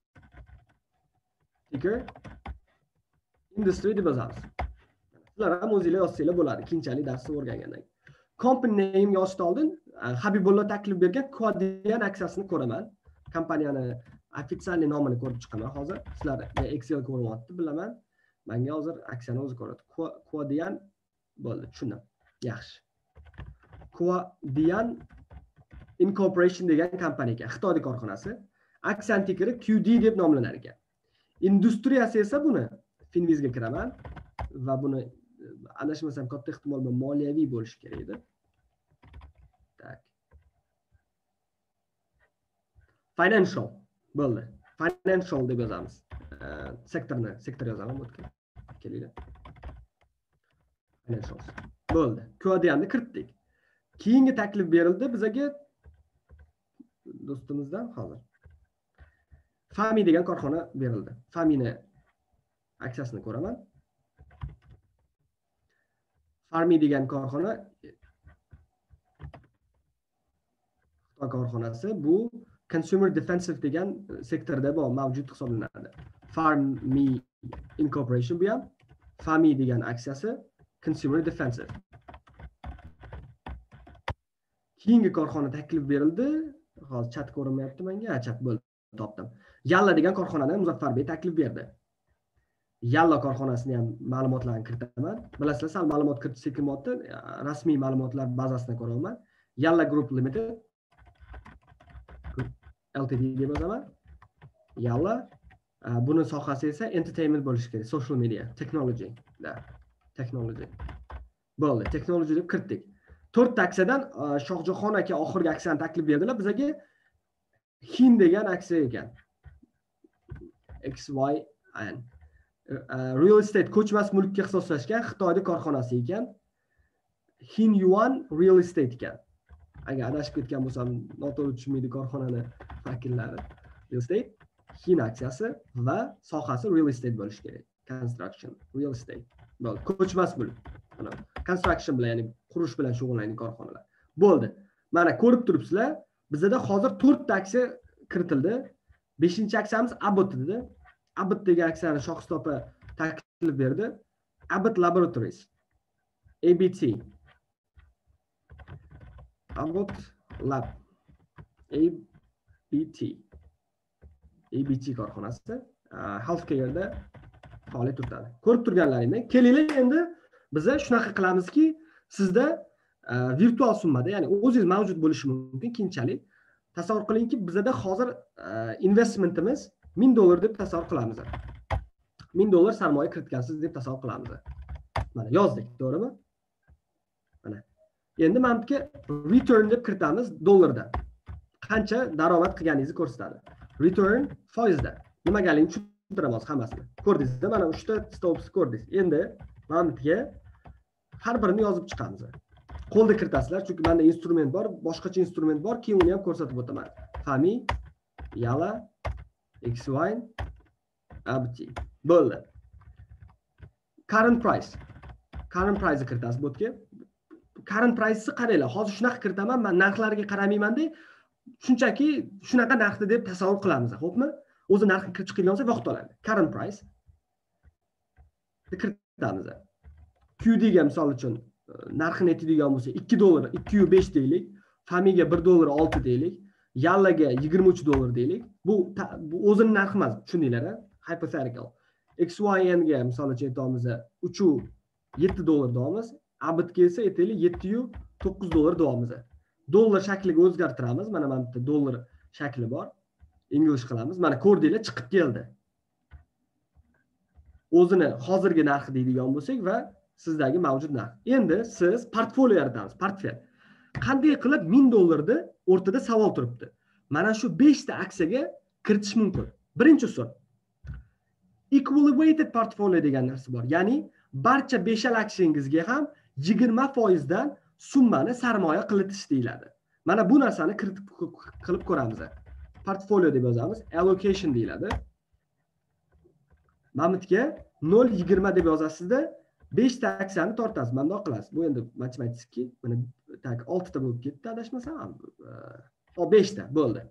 ticker, industry deb yozamiz. Sizlar ham o'zingizlar yozsanglar bo'ladi, keyinchalik darsni o'rgangandan. Company name yozishdan oldin Habibullo taklif bergan Quadian aksiyasini ko'raman. Kompaniyani ofitsial nomini ko'rib chiqaman hozir. Sizlar Excel ko'ryapti, bilaman. Menga hozir aksiyani o'zi ko'radi. Quadian bo'ldi, tushundim. Yaxshi. Quadian Incorporation degan kompaniya ekan, Xitoy korxonasi. Aksiyan tickeri QD deb nomlanar ekan. Industriyasi esa buni Finvizga kiraman va buni adashmasam katta ehtimol bilan moliyaviy bo'lishi kerak edi. Tak. Financial bo'ldi. financial deb yozamiz. Sektor yozaman bu yerga. Kelinglar. Financials. Bo'ldi. Ko'adiyani kiritdik. Keyingi taklif berildi bizga do'stimizdan hozir. Fami degan korxona berildi. Famini aksiyasini ko'raman. Farmi degan korxona Xitoy korxonasi bu Consumer Defensive degan sektorda mavjud hisoblanadi. Farmi Incorporation bu ham Fami degan aksiyasi Consumer Defensive. Keyingi korxona taklif berildi. Hozir chat ko'rinmayapti menga. Chat bo'ldi, topdim. Yalla degan korxonani Muzaffarbek taklif berdi. Yalla korxonasini ham ma'lumotlarni kiritaman. Bilasizlar, sal ma'lumot kiritish sekinmoqda, rasmiy ma'lumotlar bazasini ko'raman. Yalla Group Limited Ltd deb yozaman. Yalla buni sohasi esa entertainment bo'lishi kerak, social media, technology. Technology. Bo'ldi, technology deb kiritdik. 4 ta aksiyadan Shohjahon aka oxirgi aksiyani taklif berdilar bizga. Hin degan aksiya ekan. XYN. Real estate ko'chmas mulkka ixtisoslashgan Xitoyda korxonasi ekan. Hin Yuan Real Estate ekan. Agar adashib ketgan bo'lsam, noto'g'ri tushunmaydi korxonani vakillari. Real estate, Hin aksiyasi va sohasi real estate bo'lishi kerak. Construction, real estate. Bo'ldi, ko'chmas mulk. Mana construction bilan, ya'ni qurish bilan shug'ullangan korxonalar. Bo'ldi. Mana ko'rib turibsizlar, bizda hozir 4 ta aksiya kiritildi. 5-aksiyamiz Abbott edi. Abbott degan aksiyani Shohist opa taklif berdi. Abbott Laboratories. ABT. Abbott Lab. ABT. ABT korxonasi healthcare'da faoliyat yuritadi. Ko'rib turganlaringdan kelinglar endi biz shunaqa qilamizki, sizda virtual summada, ya'ni o'zingiz mavjud bo'lishi mumkin keyinchalik. Tasavvur qilingki, bizda hozir investmentimiz $1000 deb tasavvur qilamiz. $1000 sarmoya kiritgansiz deb tasavvur qilamiz. Mana yozdik, to'g'rimi? Mana. Endi mana bu yerga return deb kiritamiz dollardan. Qancha daromad qilganingizni ko'rsatadi. Return foizda. Nimagaligini tushuntiramiz hammasini. Ko'rdingizda, mana 3 ta stops ko'rdingiz. Endi mana bu yerga har birini yozib chiqamiz. Qo'lda kiritasizlar, chunki menda instrument bor, boshqacha instrument bor, keyin uni ham ko'rsatib o'taman. Fami, Yalla, XY, ABT. Bo'ldi. Current price. Current price kiritasiz bu yerga. Current price'ni qaranglar. Hozir shunaqa kiritaman, men narxlarga qaramayman-da, shunchaki shunaqa narxni deb tasavvur qilamiz, xo'pmi? O'zi narxni kirib chiqilgan bo'lsa vaqt oladi. Current price kiritamiz. QD ga misol uchun narxini aytadigan bo'lsa $2, $2.5 deylik, Famiga $1.6 deylik, Yallaga $23 deylik. Bu o'zining narxi emas, tushundinglar-a? Hypothetical. XYN ga misol uchun aytamiz $7 deymiz, Abbotga esa aytaylik $7.9 deymiz. Dollar shakliga o'zgartiramiz. Mana bu yerda dollar shakli bor. English qilamiz. Mana ko'rdinglar, chiqib keldi. O'zini hozirgi narxi deydigan bo'lsak va sizdagi mavjud narx. Endi siz portfolio yaratamiz, portfel. Qanday qilib $1000 o'rtada savol turibdi. Mana shu 5 ta aksiyaga kiritish mumkin. Birinchi usul. Equally weighted portfolio degan narsa bor. Ya'ni barcha 5 ta aksiyangizga ham 20% dan summani sarmoya qilitish deyiladi. Mana bu narsani qilib ko'ramiz. Portfolio deb yozamiz, allocation deyiladi. Mamutga 0.20 deb yozasizda 5 ta aksiyani tortasiz, bundoq qilasiz. Bu endi matematikki, mana tak 6 ta bo'lib ketdi, adashmasam. Hop 5 ta bo'ldi.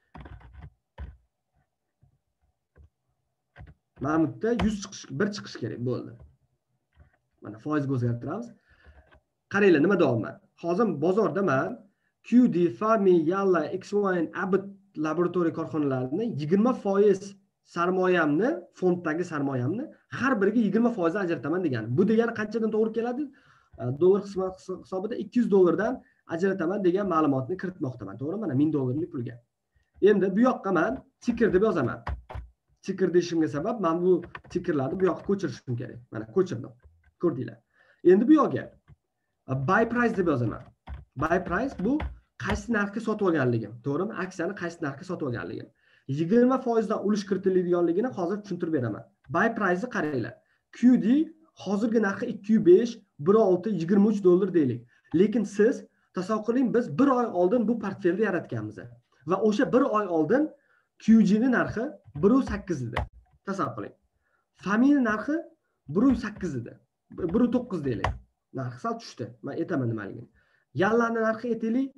Mamutda 100 chiqish, 1 chiqish kerak bo'ldi. Mana foizga o'zgartiramiz. Qaranglar, nima deyapman? Hozir bozorda men QD, Fami, Yalla, XY, Abbott laboratoriya korxonalarini 20% sarmoyamni, fonddagi sarmoyamni har biriga 20% ajrataman degani. Bu degani qanchadan to'g'ri keladi? Dollar hisobida $200 dan ajrataman degan ma'lumotni kiritmoqdaman, to'g'ri? Mana $1000 pulga. Endi bu yoqqa men ticker deb yozaman. Ticker deyishimga sabab, men bu tickerlarni bu yoqqa ko'chirishim kerak. Mana ko'chirdim. Ko'rdinglar. Endi bu yoqqa buy price deb yozaman. Buy price bu qaysi narxga sotib olganligim, to'g'rimi? Aksiyani qaysi narxga sotib olganligim. 20% dan ulush kiritiladiganligini hozir tushuntirib beraman. Buy price'ni qaranglar. QD hozirgi narxi 205, 16, 23 dollar deylik. Lekin siz tasavvur qiling, biz 1 oy oldin bu portfelni yaratganmiz va o'sha 1 oy oldin QG ning narxi 1.8 edi. Tasavvur qiling. FAMI ning narxi 1.8 edi. 1.9 deylik. Narxi sal tushdi. Men aytaman nimaligini. Yallaning narxi aytaylik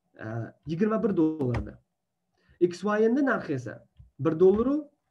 21 dollar edi. XY ning narxi esa 1 dollar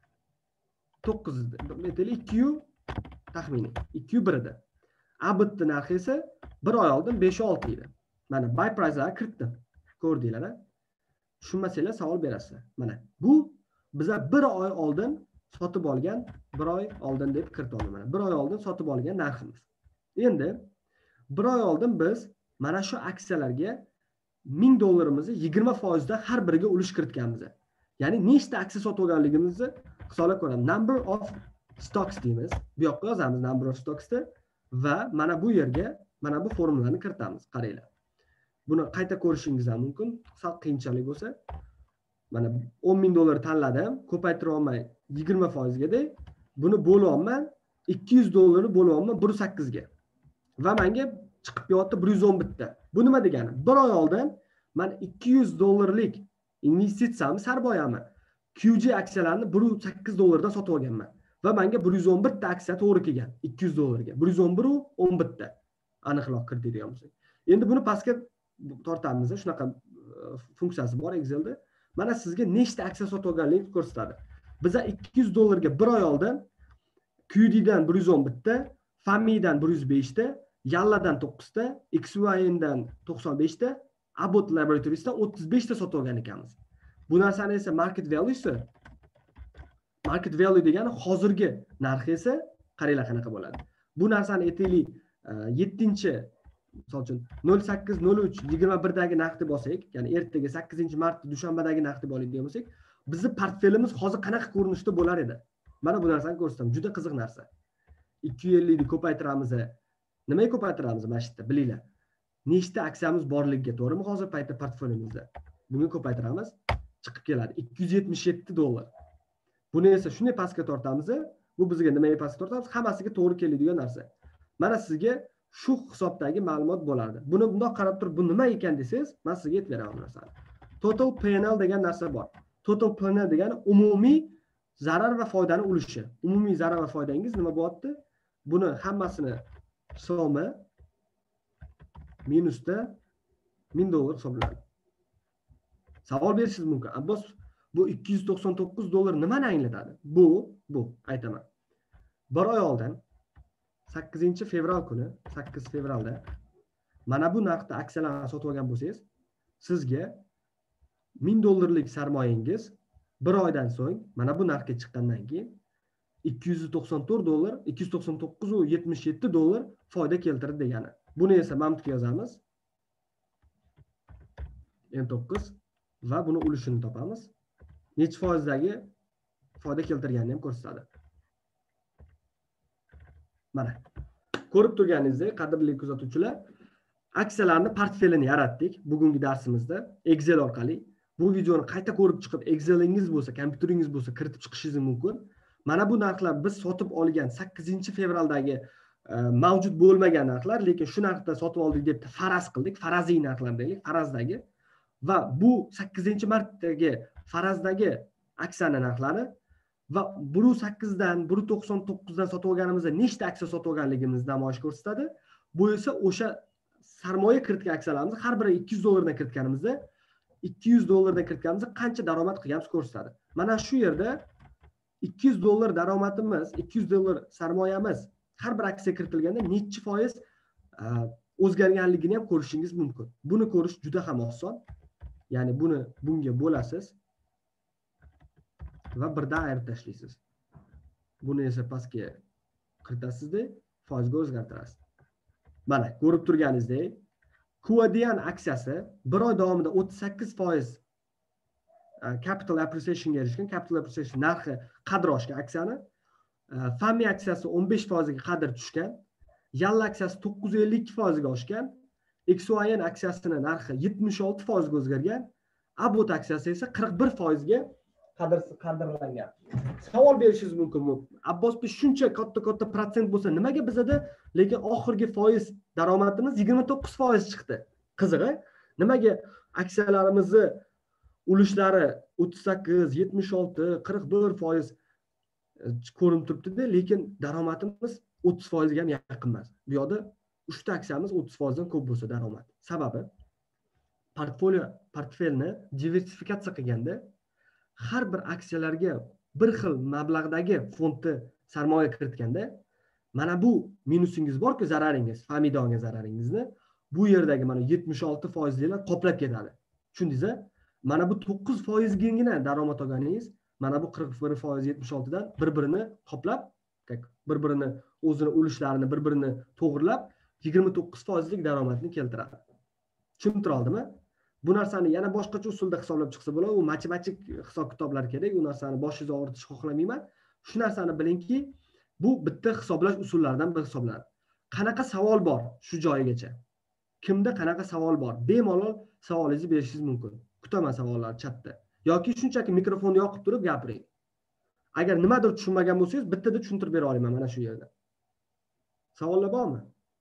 9 edi. Aytaylik 2 taxminiy 2.1 edi. ABT narxi esa 1 oy oldin 5.6 edi. Mana buy price'larga kiritdim. Ko'rdinglar-a? Tushunmasanglar savol berasizlar. Mana bu biza 1 oy oldin sotib olgan, 1 oy oldin deb kiritib oldim mana. 1 oy oldin sotib olgan narximiz. Endi 1 oy oldin biz mana shu aksiyalarga 1000 dollarimizni 20% da har biriga ulush kiritganmiz. Ya'ni nechta aksiya sotib olganligimizni hisoblab ko'ramiz. Number of stocks deymiz. Bu yoqqa yozamiz number of stocks ni va mana bu yerga mana bu formulani kiritamiz. Qaranglar. Buni qayta ko'rishingiz ham mumkin. Sal qiyinchilik bo'lsa, mana 10.000 dollar tanladim, ko'paytira olmay 20% ga dey. Buni bo'lyapman 200 dollarni bo'lyapman 1.8 ga. Va menga chiqib kelyapti 111 ta. Bu nima degani? 1 oy oldin men 200 dollarlik investitsiyamni, sarmoyamni QG aksiyalarini 1.8 dollardan sotib olganman. Va menga 111 ta aksiya to'g'ri kelgan 200 dollarga. 111 u 11 ta. Aniqroq kiritadigan bo'lsak. Endi buni pastga tortamiz. Shunaqa funksiyasi bor Excelda. Mana sizga nechta aksiya sotib olganligingizni ko'rsatadi. Biza 200 dollarga 1 oy oldin QD dan 111 ta, FAMI dan 105 ta, Yalladan 9 ta, XYN dan 95 ta, Abbott Laboratories dan 35 ta sotib olgan ekanmiz. Bu narsani esa market value'si. Market value degani hozirgi narxi esa qaranglar qanaqa bo'ladi. Bu narsani aytaylik 7-chi misol uchun 08.03.21 dagi narx deb olsak, ya'ni ertaga 8-mart dushanbadagi narx deb oladigan bo'lsak, bizning portfelimiz hozir qanaqa ko'rinishda bo'lar edi? Mana bu narsani ko'rsataman. Juda qiziq narsa. 250 ni ko'paytiramiz. Nimaga ko'paytiramiz mana shu yerda bilinglar. Nechta aksiyamiz borligiga, to'g'rimi? Hozir paytda portfelimizda. Bunga ko'paytiramiz, chiqib keladi 277 dollar. Buni esa shunday pastga tortamiz. Bu bizga nimaga pastga tortamiz? Hammasiga to'g'ri keladigan narsa. Mana sizga shu hisobdagi ma'lumot bo'lardi. Buni bundoq qarab turib, bu nima ekan desangiz, men sizga aytib beraman narsani. Total P&L degan narsa bor. Total P&L degani umumiy zarar va foydani ulushi. Umumiy zarar va foydangiz nima bo'lyapti? Buni hammasini so'mi minusda 1000 dollar hisoblanadi. Savol berishingiz mumkin. Abbos, bu 299 dollar nimani anglatadi? Bu aytaman. 1 oy oldin 8-fevral kuni, 8 fevralda mana bu narxda aksiyalarni sotib olgan bo'lsangiz, sizga 1000 dollarlik sarmoyangiz 1 oydan so'ng mana bu narxga chiqqandan keyin 294 dollar, 299.77 dollar foyda keltirdi degani. Buni esa mantiqqa yozamiz. N9 va buni ulushini topamiz. Necha foizdagi foyda keltirganini ham ko'rsatadi. Mana ko'rib turganingizdek, qadrli kuzatuvchilar, aksiyalarni portfelini yaratdik bugungi darsimizda Excel orqali. Bu videoni qayta ko'rib chiqib, Excelingiz bo'lsa, kompyuteringiz bo'lsa, kiritib chiqishingiz mumkin. Mana bu narxlar biz sotib olgan 8-fevraldagi mavjud bo'lmagan narxlar, lekin shu narxda sotib oldik deb faraz qildik. Faraziy narxlar deylik, farazdagi va bu 8-martdagi farazdagi aksiyaning narxlari va 1.8 dan 1.99 dan sotib olganimizda nechta aksiya sotib olganligimizni namoyish ko'rsatadi. Bu esa o'sha sarmoya kiritgan aksiyalarimizni har biri 200 dollardan kiritganimizda 200 dollardan kiritganimizda qancha daromad qilganimizni ko'rsatadi. Mana shu yerda 200 dollar daromadimiz, 200 dollar sarmoyamiz har bir aksiya kiritilganda necha foiz o'zgarganligini ham ko'rishingiz mumkin. Buni ko'rish juda ham oson. Ya'ni bunga bo'lasiz va birdan ayirib tashlaysiz. Buni esa pastga kiritasizda foizga o'zgartirasiz. Mana ko'rib turganingizdek, Qadian aksiyasi 1 oy davomida 38% capital appreciationga erishgan, capital appreciation narxi qadr oshgan aksiyani. FAMI aksiyasi 15% ga qadr tushgan, Yalla aksiyasi 952% ga oshgan, XYN aksiyasining narxi 76% ga o'zgargan, Abbott aksiyasi esa 41% ga qadrlangan. Savol berishingiz mumkin. Abbos, biz shuncha katta protsent bo'lsa, nimaga bizda lekin oxirgi foiz daromadimiz 29% chiqdi? Qizig'i, nimaga aksiyalarimizni ulushlari 38, 76, 41% ko'rinib turibdi-da, lekin daromadimiz 30% ga ham yaqin emas. Bu yoqda 3 ta aksiyamiz 30% dan ko'p bo'lsa daromad. Sababi portfelni diversifikatsiya qilganda har bir aksiyalarga bir xil mablag'dagi fondni sarmoya kiritganda mana bu minusingiz borku, zararingiz, famidonga zararingizni bu yerdagi mana 76%lar qoplab ketadi. Tushundingizmi? Mana bu 9% gina daromad olganingiz, mana bu 41% 76 dan bir-birini qoplab, bir-birini o'zini ulushlarini bir-birini to'g'rilab 29% lik daromadni keltiradi. Tushunib oldimi? Bu narsani yana boshqacha usulda hisoblab chiqsa bo'ladi. U matematik hisob-kitoblar kerak. U narsani boshingizni og'ritishni xohlamayman. Shu narsani bilingki, bu bitta hisoblash usullaridan biri hisoblanadi. Qanaqa savol bor shu joyigacha? Kimda qanaqa savol bor? Bemalol savolingizni berishingiz mumkin. Kutaman savollar chatda. Yoki shunchaki mikrofonni yoqib turib gapiring. Agar nimadir tushunmagan bo'lsangiz, bittada tushuntirib bera olaman mana shu yerda. Savollar bormi?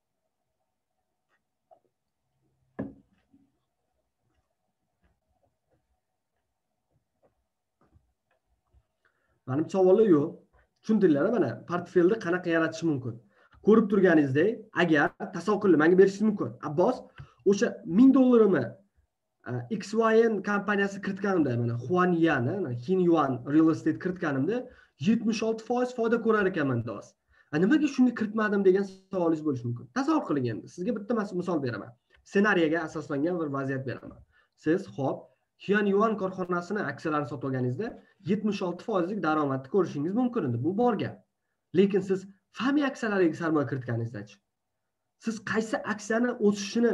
Menimcha savollar yo'q. Tushundiringlar mana portfelni qanaqa yaratish mumkin. Ko'rib turganingizdek, agar tasavvur qiling, menga berishingiz mumkin. Abbos, o'sha $1000 XYN kompaniyasi kiritganimda, mana Huanyan, Hinyuan Real Estate kiritganimda 76% foyda ko'rar ekanman do'st. Nimaga shunga kiritmadim degan savolingiz bo'lishi mumkin. Tasavvur qiling endi. Sizga bitta misol beraman. Ssenariyga asoslangan bir vaziyat beraman. Siz xo'p, Hinyuan korxonasini aksiyalarini sotib olganingizda 76% lik daromadni ko'rishingiz mumkin edi. Bu bor gap. Lekin siz Fami aksiyalariga sarmoya kiritganingizda-chi? Siz qaysi aksiyani o'sishini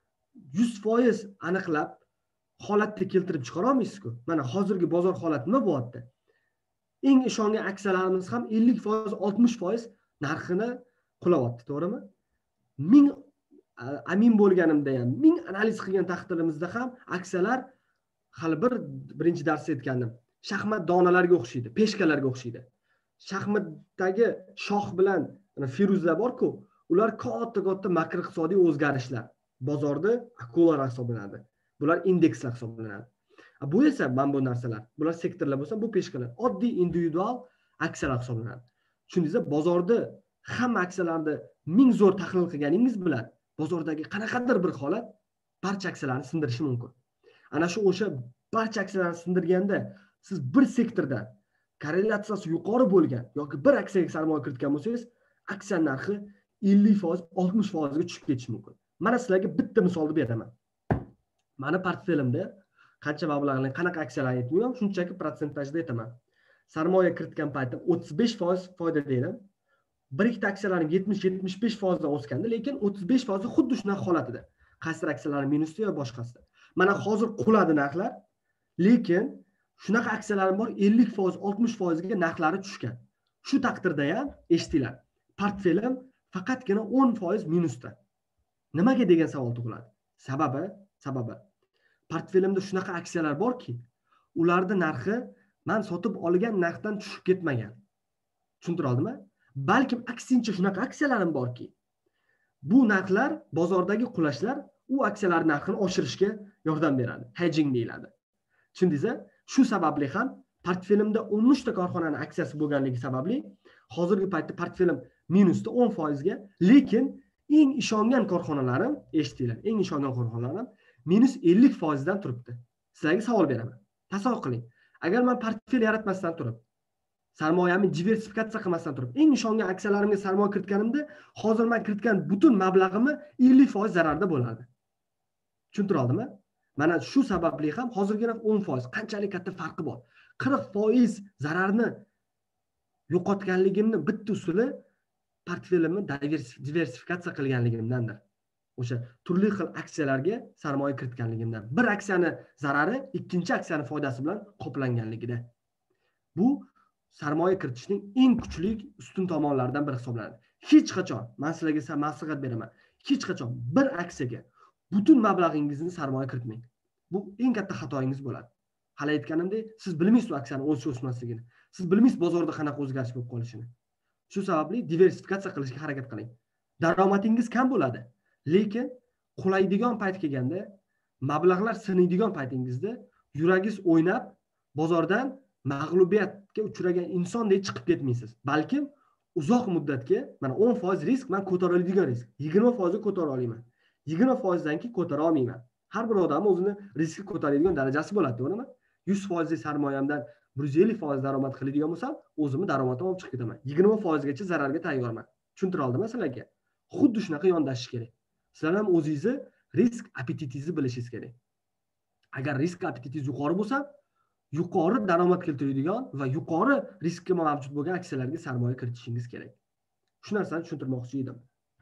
100% aniqlab holatda keltirib chiqara olmaysiz-ku. Mana hozirgi bozor holati nima bo'lyapti? Eng ishongan aksiyalarimiz ham 50%, 60% narxini qulayapti, to'g'rimi? Ming amin bo'lganimda ham, ming analiz qilgan taqdirimizda ham aksiyalar hali birinchi darsda aytgandim. Shaxmat donalariga o'xshaydi, peshkalarga o'xshaydi. Shaxmatdagi shoh bilan firuzlar bor-ku, ular katta makroiqtisodiy o'zgarishlar. Bozorda akulalar hisoblanadi. Bular indekslar hisoblanadi. Bu esa mana bu narsalar. Bular sektorlar bo'lsa, bu peshkalar. Oddiy individual aksiyalar hisoblanadi. Tushundingizmi? Bozorda hamma aksiyalarni ming zo'r tahlil qilganingiz bilan bozordagi qanaqadir bir holat barcha aksiyalarni sindirishi mumkin. Ana shu o'sha barcha aksiyalarni sindirganda siz bir sektorda korrelyatsiyasi yuqori bo'lgan yoki bir aksiyaga sarmoya kiritgan bo'lsangiz, aksiya narxi 50%, 60% ga tushib ketishi mumkin. Mana sizlarga bitta misolni beraman. Mani portfelimda qancha mablag'larni, qanaqa aksiyalar aytmayman, shunchaki prosentajda aytaman. Sarmoya kiritgan paytim 35% foyda deydim. Bir ikkita aksiyalarning 70-75% dan o'sganda, lekin 35% xuddi shunaqa holatida. Qaysidir aksiyalar minusda yo boshqasida. Mana hozir quladi narxlar, lekin shunaqa aksiyalarim bor 50%, 60% ga narxlari tushgan. Shu taqdirda ham eshitinglar. Portfelim faqatgina 10% minusda. Nimaga degan savol tug'iladi? Sababi portfelimda shunaqa aksiyalar borki, ularning narxi men sotib olgan narxdan tushib ketmagan. Tushuntira oldimmi? Balkim aksincha shunaqa aksiyalarim borki, bu narxlar, bozordagi qulashlar u aksiyalar narxini oshirishga yordam beradi. Hedging deyiladi. Tushundingizmi? Shu sababli ham portfelimda 13 ta korxonaning aksiyasi bo'lganligi sababli hozirgi paytda portfelim minusda 10% ga, lekin eng ishongan korxonalarim, eshitinglar, eng ishongan korxonalarim minus 50% dan turibdi. Sizlarga savol beraman. Tasavvur qiling. Agar men portfel yaratmasdan turib, sarmoyamni diversifikatsiya qilmasdan turib, eng ishongan aksiyalarimga sarmoya kiritganimda, hozir men kiritgan butun mablag'imni 50% zararda bo'lardi. Tushuntira oldimmi? Mana shu sababli ham hozirgina 10% qanchalik katta farqi bor. 40% zararni yo'qotganligimni bitta usuli portfelimni diversifikatsiya qilganligimdandir. O'sha turli xil aksiyalarga sarmoya kiritganligimdan. Bir aksiyani zarari ikkinchi aksiyani foydasi bilan qoplanganligida. Bu sarmoya kiritishning eng kuchli ustun tomonlaridan biri hisoblanadi. Hech qachon, men sizlarga maslahat beraman, hech qachon bir aksiyaga butun mablag'ingizni sarmoya kiritmang. Bu eng katta xatoingiz bo'ladi. Hali aytganimdek, siz bilmaysiz u aksiyani o'sish o'smasligini. Siz bilmaysiz bozorda qanaqa o'zgarish bo'lib qolishini. Shu sababli diversifikatsiya qilishga harakat qiling. Daromadingiz kam bo'ladi, lekin qulaydigan payt kelganda, mablag'lar siniydigan paytingizda yuragingiz o'ynab, bozordan mag'lubiyatga uchragan insondek chiqib ketmaysiz. Balkim uzoq muddatga mana 10% risk men ko'tara oladigan risk. 20% ko'tara olaman. 20% dan keyin ko'tara olmayman. Har bir odam o'zini riskni ko'taradigan darajasi bo'ladi, to'g'rimi? 100% sarmoyamdan 150% daromad qiladigan bo'lsam, o'zimni daromadimni olib chiqib ketaman. 20% gacha zararga tayyorman. Tushuntira oldimmi sizlarga? Xuddi shunaqa yondashish kerak. Sizlar ham o'zingizni risk appetitingizni bilishingiz kerak. Agar risk appetitingiz yuqori bo'lsa, yuqori daromad keltiradigan va yuqori riskga mavjud bo'lgan aksiyalarga sarmoya kiritishingiz kerak. Shu narsani tushuntirmoqchi edim.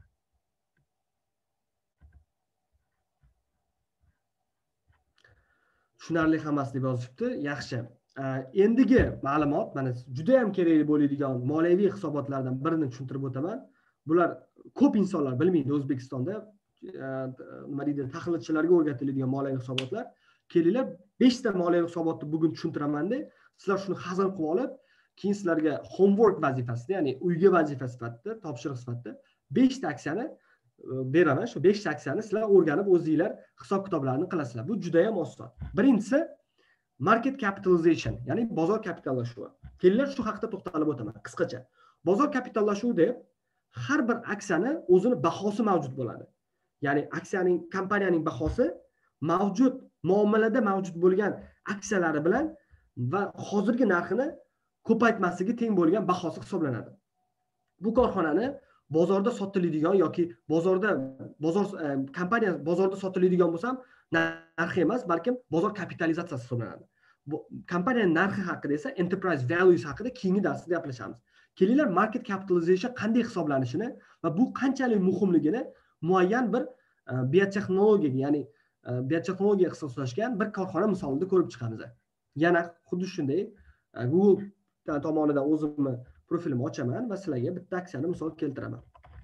Tushunarli hammasi deb yozibdi. Yaxshi. Endigi ma'lumot mana juda ham kerak bo'ladigan moliyaviy hisobotlardan birini tushuntirib o'taman. Bular ko'p insonlar bilmaydi O'zbekistonda. Nima deydi, tahlilchilarga o'rgatiladigan moliyaviy hisobotlar. Kelinglar 5 ta moliyaviy hisobotni bugun tushuntiraman-da, sizlar shuni hazil qilib olib, keyin sizlarga homework vazifasida, ya'ni uyga vazifa sifatida, topshiriq sifatida 5 ta aksiyani beraman. Shu 5 ta aksiyani sizlar o'rganib o'zingizlar hisob-kitoblarni qilasizlar. Bu juda ham oson. Birinchisi market capitalization, ya'ni bozor kapitallashuvi. Kelinglar shu haqida to'xtalib o'taman qisqacha. Bozor kapitallashuvi deb har bir aksiyani o'zini bahosi mavjud bo'ladi. Ya'ni aksiyaning, kompaniyaning bahosi mavjud muomalada mavjud bo'lgan aksiyalari bilan va hozirgi narxini ko'paytmasligi teng bo'lgan bahosi hisoblanadi. Bu korxonani bozorda sotiladigan yoki kompaniya bozorda sotiladigan bo'lsa ham narxi emas, balkim bozor kapitalizatsiyasi hisoblanadi. Bu kompaniyaning narxi haqida esa enterprise values haqida keyingi darsda gaplashamiz. Kelinglar market capitalization qanday hisoblanishini va bu qanchalik muhimligini muayyan bir biotexnologiyaga, ya'ni biotexnologiya ixtisoslashgan bir korxona misolida ko'rib chiqamiz. Yana xuddi shunday Google tomonidan o'zimni profilimni ochaman va sizlarga bitta aksiyani misol keltiraman.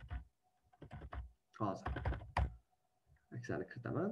Hozir aksiyani kiritaman.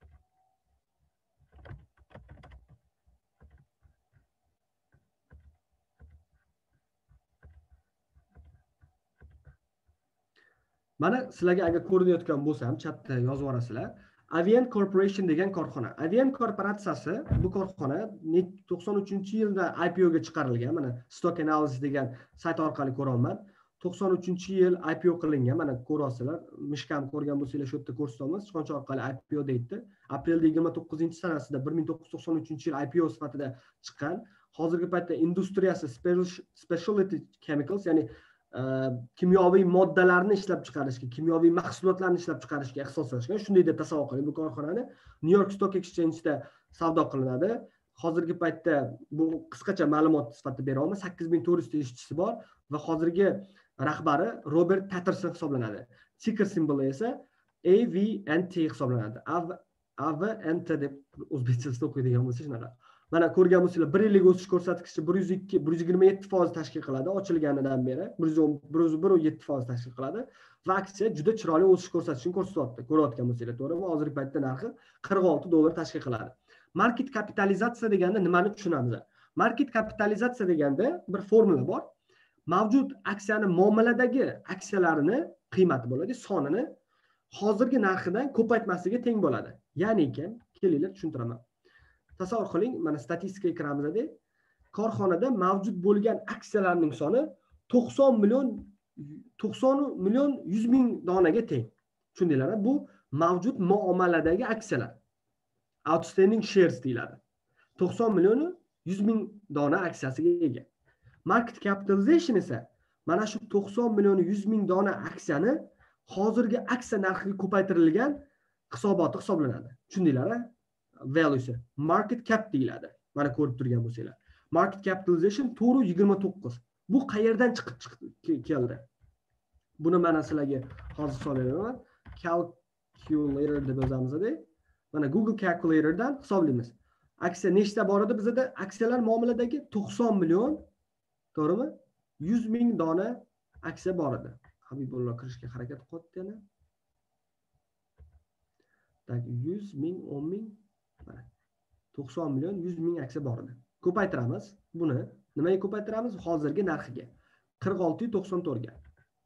Mana sizlarga agar ko'rinayotgan bo'lsa ham chatda yozib yuborasizlar. Avian Corporation degan korxona. Avian korporatsiyasi, bu korxona 93-yilda IPO ga chiqarilgan. Mana Stock Analysis degan sayt orqali ko'raman. 93-yil IPO qilingan. Mana ko'rasizlar. Mishkam ko'rgan bo'lsanglar shu yerda ko'rsatamiz. Qancha orqali IPO deydi. Aprel 29-sanasida 1993-yil IPO sifatida chiqqan. Hozirgi paytda industriyasi specialty chemicals, ya'ni kimyoviy moddalarni ishlab chiqarishga, kimyoviy mahsulotlarni ishlab chiqarishga ixtisoslashgan. Shunday deb tasavvur qiling, bu korxonani New York Stock Exchange'da savdo qilinadi. Hozirgi paytda bu qisqacha ma'lumot sifatida beraman. 8400 ta ishchisi bor va hozirgi rahbari Robert Patterson hisoblanadi. Ticker symboli esa AVNT hisoblanadi. AVNT deb o'zbekchasida o'qiydigan bo'lsa shunaqa. Mana ko'rgan bo'lsanglar 1 yillik o'sish ko'rsatkichi 127% tashkil qiladi ochilganidan beri. 117% tashkil qiladi va aksiya juda chiroyli o'sish ko'rsatkichini ko'rsatyapti. Ko'rayotgan bo'lsanglar, to'g'rimi? Hozirgi paytda narxi $46 tashkil qiladi. Market kapitalizatsiya deganda nimani tushunamiz? Market kapitalizatsiya deganda bir formula bor. Mavjud aksiyani muomaladagi aksiyalarini qiymati bo'ladi, sonini hozirgi narxidan ko'paytmasligi teng bo'ladi. Ya'ni kelinglar tushuntiraman. Tasavvur qiling, mana statistikaga kiramizda korxonada mavjud bo'lgan aksiyalarning soni 90 million 100 ming donaga teng. Tushundinglar? Bu mavjud muomaladagi aksiyalar. Outstanding shares deyiladi. 90 million 100 ming dona aksiyasiga ega. Market capitalization esa mana shu 90 million 100 ming dona aksiyani hozirgi aksiya narxiga ko'paytirilgan hisoboti hisoblanadi. Tushundinglar? Valuesi market cap deyiladi. Mana ko'rib turgan bo'lsanglar. Market capitalization 429. Bu qayerdan chiqib keldi? Buni mana sizlarga hozir so'rayman. Calculator deb yozamiz-da. Mana Google Calculatordan hisoblaymiz. Aksiya nechta bor edi bizda? Aksiyalar muomaladagi 90 million, to'g'rimi? 100 ming dona aksiya bor edi. Habibulloh kirishga harakat qilyapti yana. Tak 100 ming, 10 ming. Mana 90 million 100 ming aksiya bor edi. Ko'paytiramiz. Buni nimaga ko'paytiramiz? Hozirgi narxiga. 46.94 ga.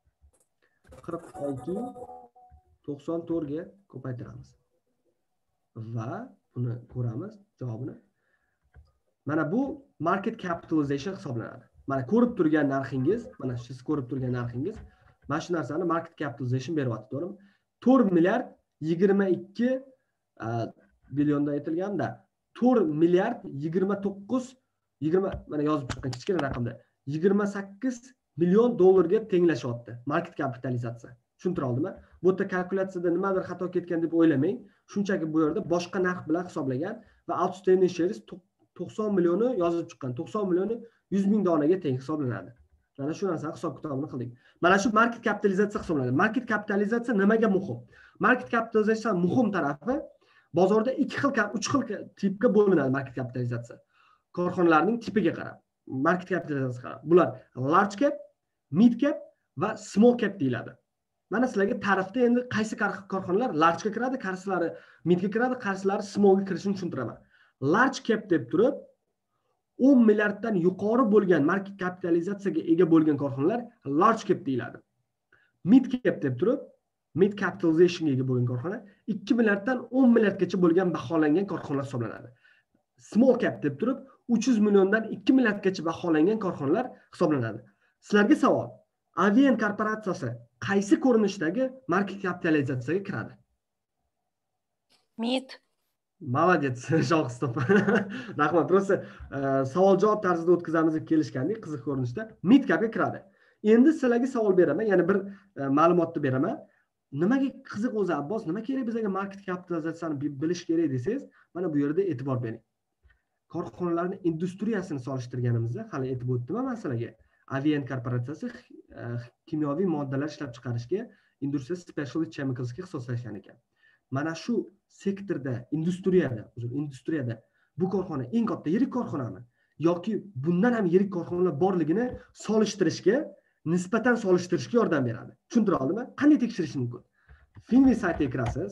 46.94 ga ko'paytiramiz. Va buni ko'ramiz javobini. Mana bu market capitalization hisoblanadi. Mana ko'rib turgan narxingiz, mana siz ko'rib turgan narxingiz, mana shu narsani market capitalization beryapti, to'g'rimi? 4 milliard 22 billionda aytilganda 4 milliard 29 mana yozib chiqqan kichkina raqamda 28 million dollarga tenglashyapti market kapitalizatsiya. Tushuntira oldimmi? Bu yerda kalkulyatsiyada nimadir xato ketgan deb o'ylamang. Shunchaki bu yerda boshqa narx bilan hisoblagan va outstanding shares 90 millionni yozib chiqqan. 90 millioni 100 ming donaga teng hisoblanadi. Mana shu narsani hisob-kitobini qildik. Mana shu market kapitalizatsiya hisoblanadi. Market kapitalizatsiya nimaga muhim? Market kapitalizatsiya muhim tarafi bozorda 3 xil tipga bo'linadi market kapitalizatsiya. Korxonalarning tipiga qarab, market kapitalizatsiyasiga qarab. Bular large cap, mid cap va small cap deyiladi. Mana sizlarga tarifda endi qaysi korxonalar large ga kiradi, qaysilari mid ga kiradi, qaysilari small ga kirishini tushuntiraman. Large cap deb turib 10 milliarddan yuqori bo'lgan market kapitalizatsiyaga ega bo'lgan korxonalar large cap deyiladi. Mid cap deb turib mid capitalizationga ega bo'lgan korxona 2 milliarddan 10 milliardgacha bo'lgan baholangan korxonalar hisoblanadi. Small cap deb turib 300 milliondan 2 milliardgacha baholangan korxonalar hisoblanadi. Sizlarga savol: Avian korporatsiyasi qaysi ko'rinishdagi market kapitalizatsiyaga kiradi? Mid. Молодец, Shohistop. Rahmat. Просто savol-javob tarzida o'tkazamiz deb kelishgandik, qiziq ko'rinishda. Mid capga kiradi. Endi sizlarga savol beraman, yana bir ma'lumotni beraman. Nimaga qiziq o'zi Abbos, nima kerak bizga market kapitalizatsiyani bilish kerak desangiz, mana bu yerda e'tibor bering. Korxonalarning industriyasini solishtirganimizda hali aytib o'tdim masalaga. Avian korporatsiyasi kimyoviy moddalar ishlab chiqarishga Industrial Specialty Chemicalsga ixtisoslashgan ekan. Mana shu sektorda, industriyada bu korxona eng katta yirik korxonami yoki bundan ham yirik korxonalar borligini solishtirishga, nisbatan solishtirishga yordam beradi. Tushuntira oldimmi? Qanday tekshirish mumkin? Finvi saytiga kirasiz.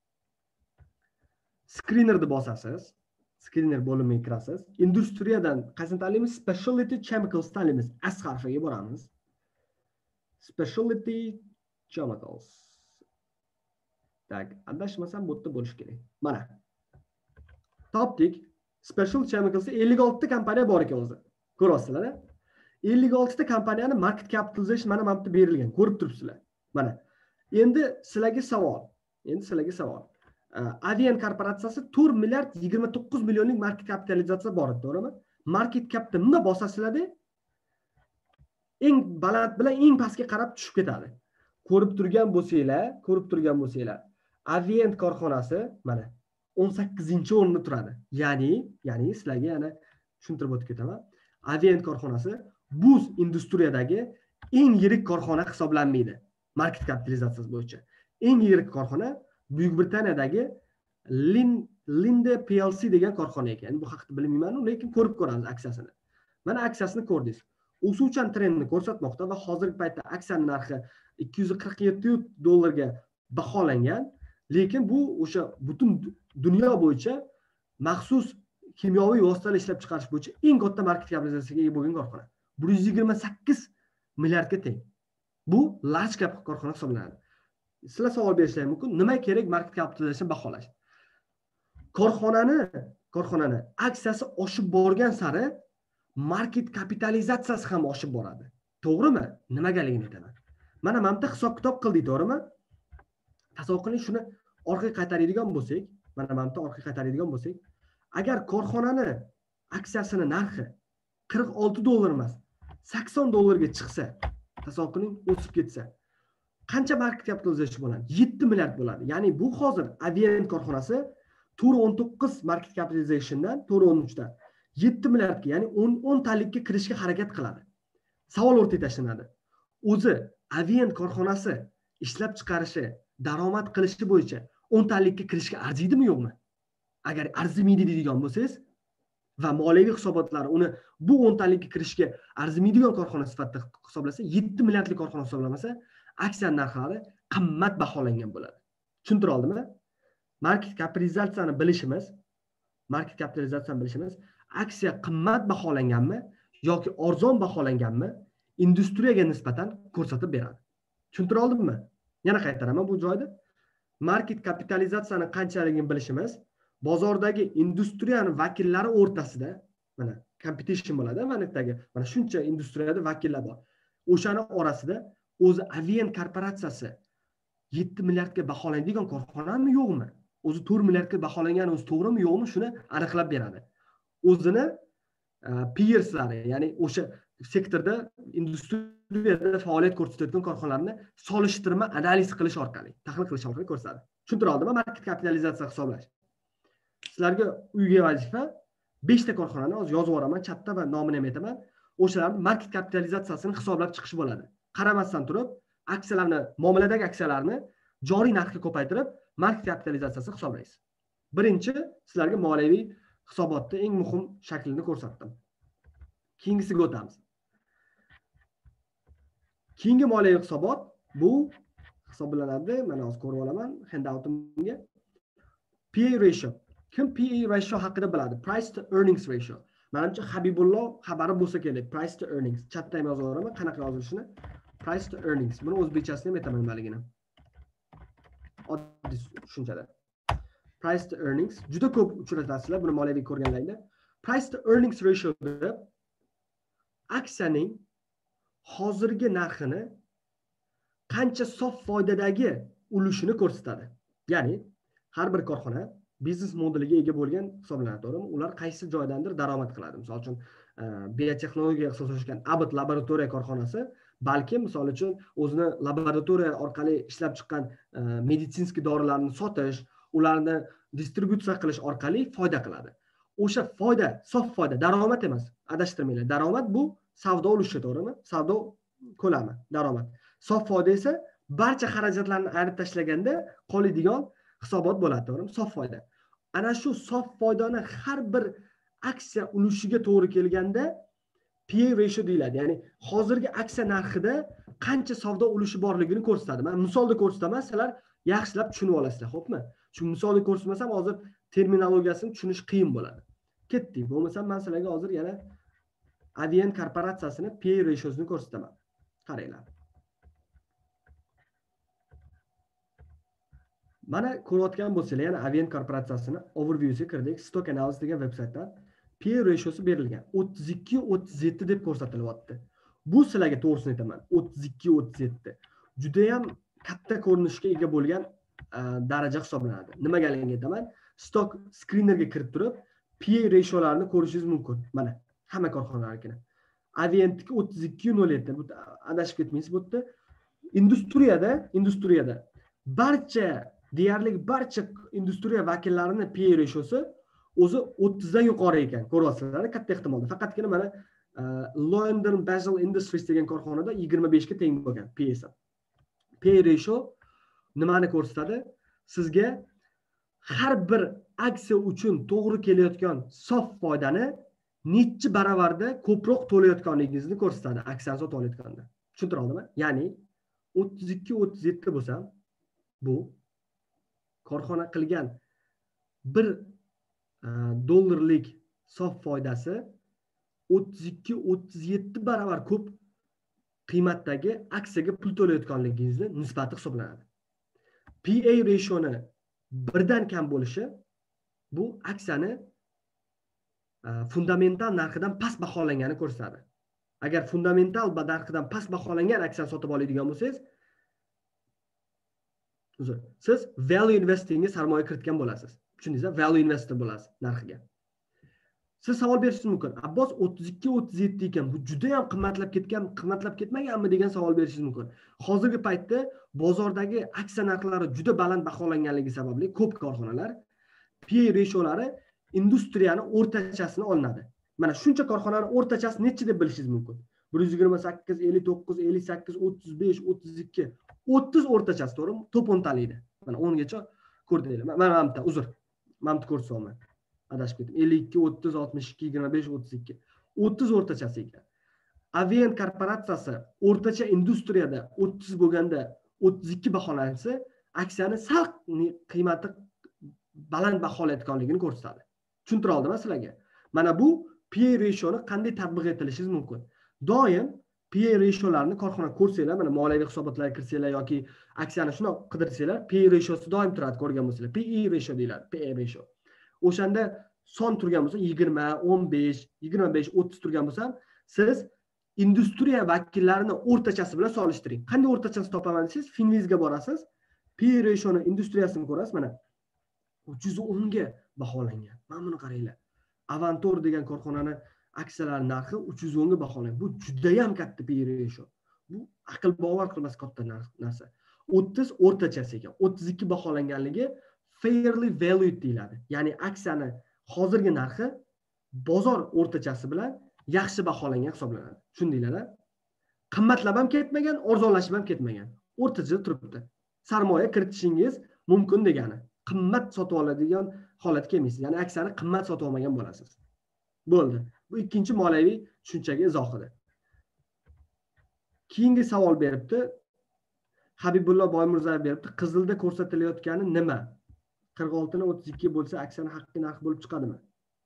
Screenerni bosasiz. Screener bo'limiga kirasiz. Industriyadan qaysini tanlaymiz? Specialty Chemicals tanlaymiz. S harfiga boramiz. Specialty Chemicals. Tak, adashmasam bu yerda bo'lish kerak. Mana. Topdik. Special Chemicals 56 ta kompaniya bor ekan o'zi. Ko'rasizlar, 56 ta kompaniyani market capitalization mana bu yerda berilgan. Ko'rib turibsizlar. Mana. Endi sizlarga savol. Avian korporatsiyasi 4 milliard 29 millionlik market kapitalizatsiya bor edi, to'g'rimi? Market capni bunda bosasizlarda eng baland bilan eng pastga qarab tushib ketadi. Ko'rib turgan bo'lsanglar, Avian korxonasi mana 18-o'rinda turadi. Ya'ni sizlarga yana tushuntirib o'tib ketaman. Avian korxonasi bu industriyadagi eng yirik korxona hisoblanmaydi. Market kapitalizatsiyasi bo'yicha. Eng yirik korxona Buyuk Britaniyadagi Linde PLC degan korxona ekan. Bu haqida bilmayman-ku, lekin ko'rib ko'ramiz aksiyasini. Mana aksiyasini ko'rdingiz. O'suvchan trendni ko'rsatmoqda va hozirgi paytda aksiyaning narxi 247 dollarga baholangan. Lekin bu o'sha butun dunyo bo'yicha maxsus kimyoviy vositalar ishlab chiqarish bo'yicha eng katta market kapitalizatsiyaga ega bo'lgan korxona. 128 milliardga teng. Bu large cap korxona hisoblanadi. Sizlar savol berishingiz mumkin, nima kerak market capitalization baholash? Korxonani aksiyasi oshib borgan sari market kapitalizatsiyasi ham oshib boradi. To'g'rimi? Nimagaligini aytaman. Mana bu yerda hisob-kitob qildik, to'g'rimi? Tasavvur qiling, shuni orqaga qaytaradigan bo'lsak, agar korxonani aksiyasini narxi 46 dollar emas, 80 dollarga chiqsa, tasavvur qiling, o'sib ketsa, qancha market capitalization bo'ladi? 7 milliard bo'ladi. Ya'ni bu hozir Avian korxonasi 4.19 market capitalizationdan 4.13 dan 7 milliardga, ya'ni 10 talikka kirishga harakat qiladi. Savol o'rtaga tashlanadi. O'zi Avian korxonasi ishlab chiqarishi, daromad qilishi bo'yicha 10 talikka kirishga arziydimi, yo'qmi? Agar arzimaydi deydigan bo'lsangiz va moliyaviy hisobotlari uni bu 10 talikka kirishga arzimaydigan korxona sifatida hisoblasa, 7 milliardlik korxona hisoblamasa, aksiya narxlari qimmat baholangan bo'ladi. Tushuntira oldimmi? Market kapitalizatsiyani bilishimiz market kapitalizatsiyani bilishimiz aksiya qimmat baholanganmi yoki arzon baholanganmi industriyaga nisbatan ko'rsatib beradi. Tushuntira oldimmi? Yana qaytaraman bu joyda. Market kapitalizatsiyani qanchaligini bilishimiz bozordagi industriyani vakillari o'rtasida mana competition bo'ladi, mana shuncha industriyada vakillar bor. O'shani orasida o'zi Avian korporatsiyasi 7 milliardga baholanadigan korxonami yo'qmi? O'zi 4 milliardga baholangan o'zi to'g'rimi yo'qmi shuni aniqlab beradi. O'zini peerslari, ya'ni o'sha sektorda industriyada faoliyat ko'rsatayotgan korxonalarni solishtirma analiz qilish orqali, tahlil qilish orqali ko'rsatadi. Tushuntira oldimmi? Market kapitalizatsiya hisoblash. Sizlarga uyga vazifa 5 ta korxonani hozir yozib yuboraman, chatda va nomini ham aytaman. O'shalarning market kapitalizatsiyasini hisoblab chiqish bo'ladi. Qaramasdan turib, aksiyalarni, muomaladagi aksiyalarni joriy narxga ko'paytirib, market kapitalizatsiyasini hisoblaysiz. Birinchi sizlarga moliyaviy hisobotning eng muhim shaklini ko'rsatdim. Keyingisiga o'tamiz. Keyingi moliyaviy hisobot bu hisoblanadi. Mana hozir ko'rib olaman handoutimga. PE ratio. Kim PE ratio haqida biladi? Price to earnings ratio. Menimcha Habibullo xabari bo'lsa kerak. Price to earnings. Chatda ham yozib yuboraman, qanaqa yozilishini. Price to earnings. Buni o'zbekchasini ham aytaman nimaligini. Oddiy tushunchada. Price to earnings juda ko'p uchratasizlar buni moliyaviy ko'rganlaringda. Price to earnings ratio deb aksiyaning hozirgi narxini qancha sof foydadagi ulushini ko'rsatadi. Ya'ni har bir korxona biznes modeliga ega bo'lgan hisoblanadi, to'g'rimi? Ular qaysi joydandir daromad qiladi. Misol uchun biotexnologiya ixtisoslashgan Abbott laboratoriya korxonasi balki misol uchun o'zini laboratoriya orqali ishlab chiqqan meditsinskiy dorilarni sotish, ularni distributsiya qilish orqali foyda qiladi. O'sha foyda, sof foyda, daromad emas. Adashtirmanglar. Daromad bu savdo ulushi, to'g'rimi? Savdo ko'lami, daromad. Sof foyda esa barcha xarajatlarni ayirib tashlaganda qoladigan hisobot bo'ladi, to'g'rimi? Sof foyda. Ana shu sof foydani har bir aksiya ulushiga to'g'ri kelganda PE ratio deyiladi. Ya'ni hozirgi aksiya narxida qancha savdo ulushi borligini ko'rsatadi. Men misolda ko'rsataman, sizlar yaxshilab tushunib olasizlar, xo'pmi? Chunki misolda ko'rsatmasam hozir terminologiyasini tushunish qiyin bo'ladi. Ketdik. Bo'lmasa men sizlarga hozir yana Avian korporatsiyasini PE ratiosini ko'rsataman. Qaranglar. Mana ko'rayotgan bo'lsanglar, yana Avian korporatsiyasini overview'ga kirdik. Stock Analysis degan veb-saytdan PE ratiosi berilgan. 32-37 deb ko'rsatilyapti. Bu sizlarga to'g'risini aytaman. 32-37. Juda ham katta ko'rinishga ega bo'lgan daraja hisoblanadi. Nimagaligini aytaman. Stock screenerga kirib turib, PE ratiolarini ko'rishingiz mumkin. Mana hamma korxonalarnikini. Aviantniki 32.07. Bu adashib ketmaysiz bu yerda. Industriyada barcha deyarli barcha industriya vakillarini PE ratiosi o'zi 30 dan yuqori ekan. Ko'ryapsizlar, katta ehtimolda. Faqatgina mana London Basel Industries degan korxonada 25 ga teng bo'lgan PE. PE ratio nimani ko'rsatadi? Sizga har bir aksiya uchun to'g'ri kelayotgan sof foydani necha baravarda ko'proq to'layotganligingizni ko'rsatadi aksiyani sotib olayotganda. Tushuntira oldimmi? Ya'ni 32-37 bo'lsa, bu korxona qilgan 1 dollarlik sof foydasi 32-37 baravar ko'p qiymatdagi aksiyaga pul to'layotganligingizni nisbati hisoblanadi. PE rationi 1 dan kam bo'lishi bu aksiyani fundamental narxidan past baholangani ko'rsatadi. Agar fundamental narxidan past baholangan aksiyani sotib oladigan bo'lsangiz, siz value investingga sarmoya kiritgan bo'lasiz. Tushundingizmi? Value investor bo'lasiz narxiga. Siz savol berishingiz mumkin. Abbos 32-37 ekan, bu juda ham qimmatlab ketmaganmi degan savol berishingiz mumkin. Hozirgi paytda bozordagi aksiya narxlari juda baland baholanganligi sababli ko'p korxonalar PE ratiolari industriyani o'rtachasini olinadi. Mana shuncha korxonaning o'rtachasi necha deb bilishingiz mumkin. 128, 59, 58, 35, 32, 30 o'rtachasi, to'g'rimi? Top 10 talikda. Mana 10 gacha ko'rdinglar. Mana bitta uzr. Mana bitta ko'rsatman. Adashib ketdim. 52, 30, 62, 25, 32. 30 o'rtachasi ekan. Avian korporatsiyasi o'rtacha industriyada 30 bo'lganda 32 baholansa, aksiyani sal qiymati baland baholayotganligini ko'rsatadi. Tushuntira oldimmi sizlarga? Mana bu PE rationi qanday tatbiq etilishi mumkin. Doim PE ratiolarni korxona ko'rsanglar, mana moliyaviy hisobotlarga kirsanglar yoki aksiyani shuna qidirsanglar, PE ratiosi doim turadi, ko'rgan bo'lsanglar. PE ratio deyiladi, PE ratio. O'shanda son turgan bo'lsa 20, 15, 25, 30 turgan bo'lsa, siz industriya vakillarini o'rtachasi bilan solishtiring. Qanday o'rtachasini topaman desangiz, Finvizga borasiz, PE rationi industriyasini ko'rasiz, mana 310 ga baholangan. Mana buni qaranglar. Avantor degan korxonani aksiyalari narxi 310 ga baholangan. Bu juda ham katta PE ratio. Bu aql bovar qilmas katta narsa. 30 o'rtachasi ekan. 32 baholanganligi fairly valued deyiladi. Ya'ni aksiyani hozirgi narxi bozor o'rtachasi bilan yaxshi baholangan hisoblanadi. Tushundinglar-a? Qimmatlab ham ketmagan, arzonlashib ham ketmagan. O'rtacha turibdi. Sarmoya kiritishingiz mumkin degani. Qimmat sotib oladigan holatga kelmaysiz. Ya'ni aksiyani qimmat sotib olmagan bo'lasiz. Bo'ldi. Bu ikkinchi moliyaviy tushunchaga izohidir. Keyingi savol beribdi. Habibullo Boymurzayev beribdi. Qizilda ko'rsatilayotgani nima? 46 ni 32 bo'lsa aksiyani haqiqiy narx bo'lib chiqadimi?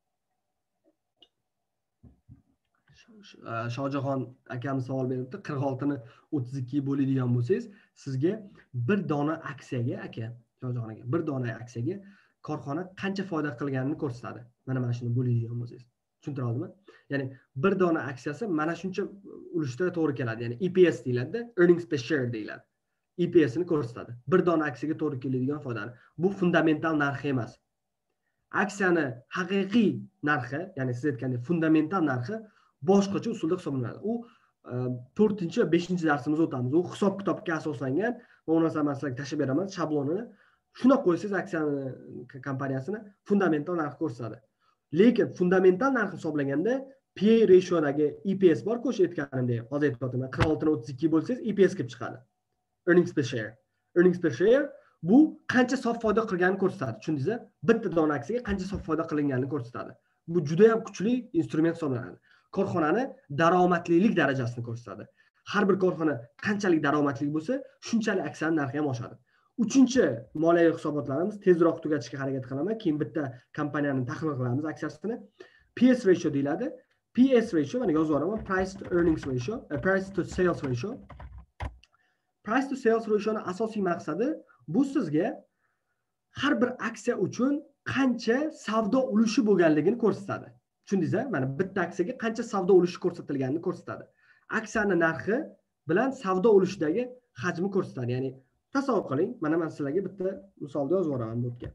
Shohjahon akamiz savol beribdi. 46 ni 32 bo'ladigan bo'lsangiz, sizga bir dona aksiyaga Shohjahon aka, bir dona aksiyaga korxona qancha foyda qilganini ko'rsatadi. Mana shuni bo'ladigan bo'lsangiz. Tushuntira oldimmi? Ya'ni bir dona aksiyasi mana shuncha ulushda to'g'ri keladi. Ya'ni EPS deyiladi, earnings per share deyiladi. EPS ni ko'rsatadi. Bir dona aksiyaga to'g'ri keladigan foydani. Bu fundamental narxi emas. Aksiyani haqiqiy narxi, ya'ni siz aytgandek fundamental narxi boshqacha usulda hisoblanadi. U 4 va 5 darsimizda o'tamiz. U hisob kitobga asoslangan. Bu narsa sizlarga tashib beraman shablonini. Shuna qo'ysangiz aksiyani kompaniyasini fundamental narx ko'rsatadi. Lekin fundamental narx hisoblaganda PE ratiodagi EPS bor qo'sh aytganimdek, hozir aytdim. 46 ni 32 bo'lsangiz EPS kelib chiqadi. Earnings per share. Earnings per share bu qancha sof foyda qilganini ko'rsatadi. Tushundingizmi? Bitta dona aksiyaga qancha sof foyda qilinganini ko'rsatadi. Bu juda ham kuchli instrument hisoblanadi. Korxonani daromadlilik darajasini ko'rsatadi. Har bir korxona qanchalik daromadli bo'lsa, shunchalik aksiyaning narxi ham oshadi. Uchinchi moliyaviy hisobotlarimiz tezroq tugatishga harakat qilaman. Keyin bitta kompaniyani tahlil qilamiz aksiyasini. PS ratio deyiladi. PS ratio mana yozib yuboraman. Price to earnings ratio, price to sales ratio. Price to sales rationing asosiy maqsadi bu sizga har bir aksiya uchun qancha savdo ulushi bo'lganligini ko'rsatadi. Tushundingizmi? Mana bitta aksiyaga qancha savdo ulushi ko'rsatilganini ko'rsatadi. Aksiyani narxi bilan savdo ulushidagi hajmi ko'rsatadi. Ya'ni tasavvur qiling, mana men sizlarga bitta misolda yozib yuboraman bu yerga.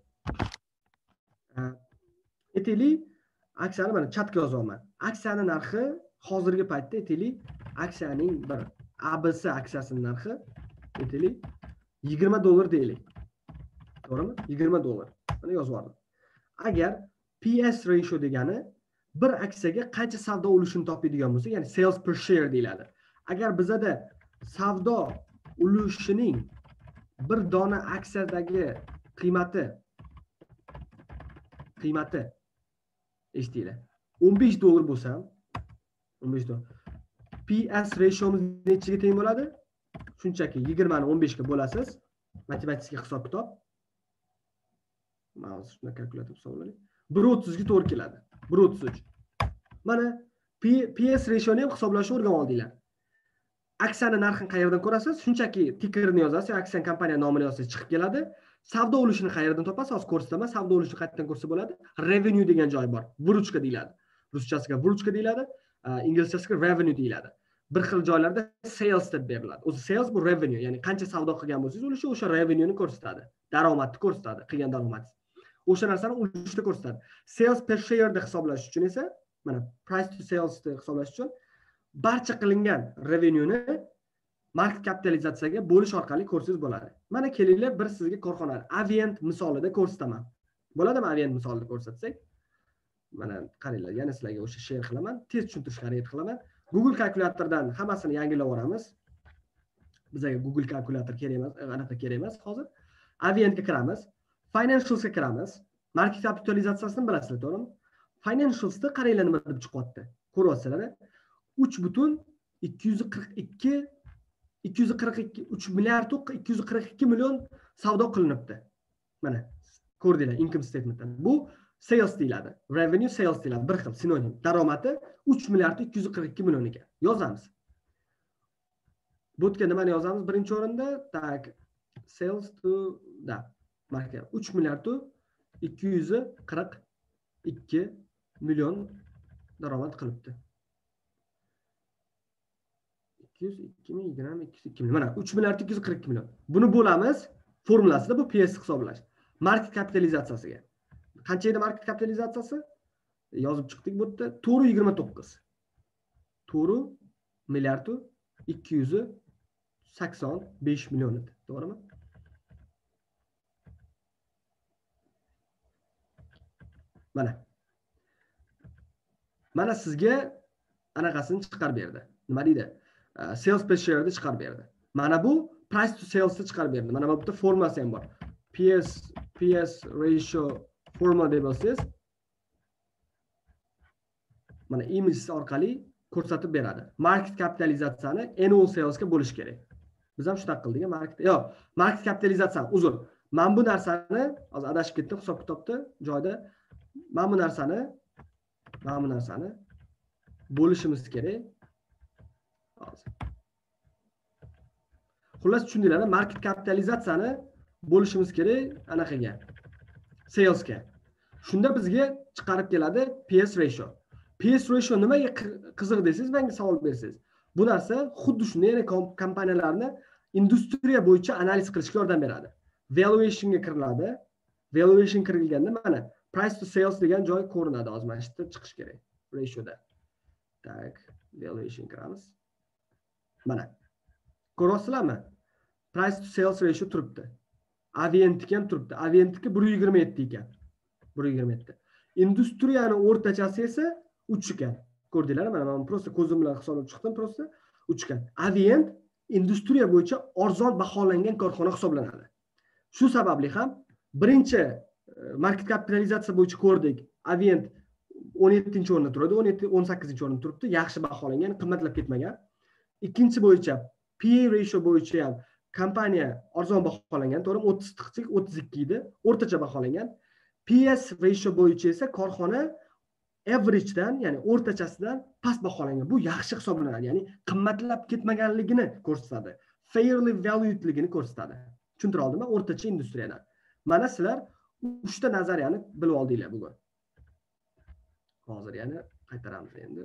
Aytaylik, aksiyani mana chatga yozaman. Aksiyani narxi hozirgi paytda aytaylik, aksiyaning bir ABC aksiyasining narxi aytaylik $20 deylik. To'g'rimi? $20. Mana yozib yubordim. Agar PS ratio degani bir aksiyaga qancha savdo ulushini topadigan bo'lsa, ya'ni sales per share deyiladi. Agar bizada savdo ulushining bir dona aksiyadagi qiymati eshitinglar, $15 bo'lsa, $15. PS ratiomiz nechiga teng bo'ladi? Shunchaki 20 ni 15 ga bo'lasiz. Matematik hisob kitob. Mana shuni kalkulyator hisoblaylik. 1.30 ga to'g'ri keladi. 1.33. Mana PS rationi ham hisoblashni o'rganib oldinglar. Aksiyani narxini qayerdan ko'rasiz? Shunchaki tickerni yozasiz, aksiya kompaniya nomini yozsangiz chiqib keladi. Savdo ulushini qayerdan topasiz? Hozir ko'rsataman. Savdo ulushini qayerdan ko'rsa bo'ladi? Revenue degan joy bor. Vыручка deyiladi. Ruschasiga vыручка deyiladi, inglizchasiga revenue deyiladi. Bir xil joylarda sales deb beriladi. O'zi sales bu revenue, ya'ni qancha savdo qilgan bo'lsangiz, ulushi o'sha revenue ni ko'rsatadi. Daromadni ko'rsatadi, qilgan daromadingiz. O'sha narsani ulushda ko'rsatadi. Sales per share da hisoblash uchun esa, mana price to sales da hisoblash uchun barcha qilingan revenue ni market kapitalizatsiyaga bo'lish orqali ko'rsangiz bo'ladi. Mana kelinglar, bir sizga korxona Avient misolida ko'rsataman. Bo'ladimi Avient misolida ko'rsatsak? Mana qaranglar, yana sizlarga o'sha share qilaman, tez tushuntirishga harakat qilaman. Google kalkulyatordan hammasini yangilab olamiz. Bizga Google kalkulyator kerak emas, anaqa kerak emas hozir. Avientga kiramiz, Financialsga kiramiz. Market kapitalizatsiyasini bilasizlar, to'g'rimi? Financialsda qaranglar nima deb chiqyapti. Ko'ryapsizlar. 3 milliard 242 million savdo qilinibdi. Mana ko'rdinglar income statementdan. Bu sales deyiladi. Revenue sales deyiladi. Bir xil sinonim. Daromadi 3 milliard 242 million ekan. Yozamiz. Bu yerga nimani yozamiz? Birinchi o'rinda tak sales to da marka 3 milliard 242 million daromad qilibdi. 202 ming, 202 ming. Mana 3 milliard 242 million. Buni bo'lamiz formulasida bu PS hisoblash. Market kapitalizatsiyasiga. Qancha edi market kapitalizatsiyasi? Yozib chiqdik bu yerda 429. 4 milliard 285 million edi. To'g'rimi? Mana sizga anaqasini chiqarib berdi. Nima deydi? Sales per share chiqarib berdi. Mana bu price to sales chiqarib berdi. Mana bu yerda formulasi ham bor. PS ratio formula deb olsangiz, mana image orqali ko'rsatib beradi. Market kapitalizatsiyani annual sales ga bo'lish kerak. Biz ham shunaqa qildik. Market kapitalizatsiyani uzr. Men bu narsani hozir adashib ketdim hisob kitobda joyda. Men bu narsani bo'lishimiz kerak. Hozir. Xullas tushundinglarmi? Market kapitalizatsiyani bo'lishimiz kerak anaqaga. Sales ga. Shunda bizga chiqarib keladi PS ratio. PS ratio nimaga qiziq desangiz, menga savol bersangiz. Bu narsa xuddi shunday, ya'ni kompaniyalarni industriya bo'yicha analiz qilishga yordam beradi. Valuationga kiriladi. Valuation kirilganda mana price to sales degan joy ko'rinadi. Hozir mana shu yerda chiqish kerak. Ratioda. Tak, valuation kiramiz. Mana. Ko'rasizlarmi? Price to sales ratio turibdi. Avient'ga ham turibdi. Avient'ga 127 ekan. 127. Industriyani o'rtachasi esa 3 ekan. Ko'rdinglarmi? Mana men prosta ko'zim bilan hisoblab chiqdim prosta 3 ekan. Avient industriya bo'yicha arzon baholangan korxona hisoblanadi. Shu sababli ham birinchi market kapitalizatsiya bo'yicha ko'rdik. Avient 17-o'rinda turadi, 18-o'rinda turibdi. Yaxshi baholangan, qimmatlab ketmagan. Ikkinchi bo'yicha PE ratio bo'yicha ham kompaniya arzon baholangan, to'g'ri 32 edi, o'rtacha baholangan. PS ratio bo'yicha esa korxona averagedan, ya'ni o'rtachasidan past baholangan. Bu yaxshi hisoblanadi, ya'ni qimmatlab ketmaganligini ko'rsatadi. Fairly valuedligini ko'rsatadi. Tushuntira oldimmi? O'rtacha industriyadan. Mana sizlar 3 ta nazariyani bilib oldinglar bugun. Hozir yana qaytaramiz endi.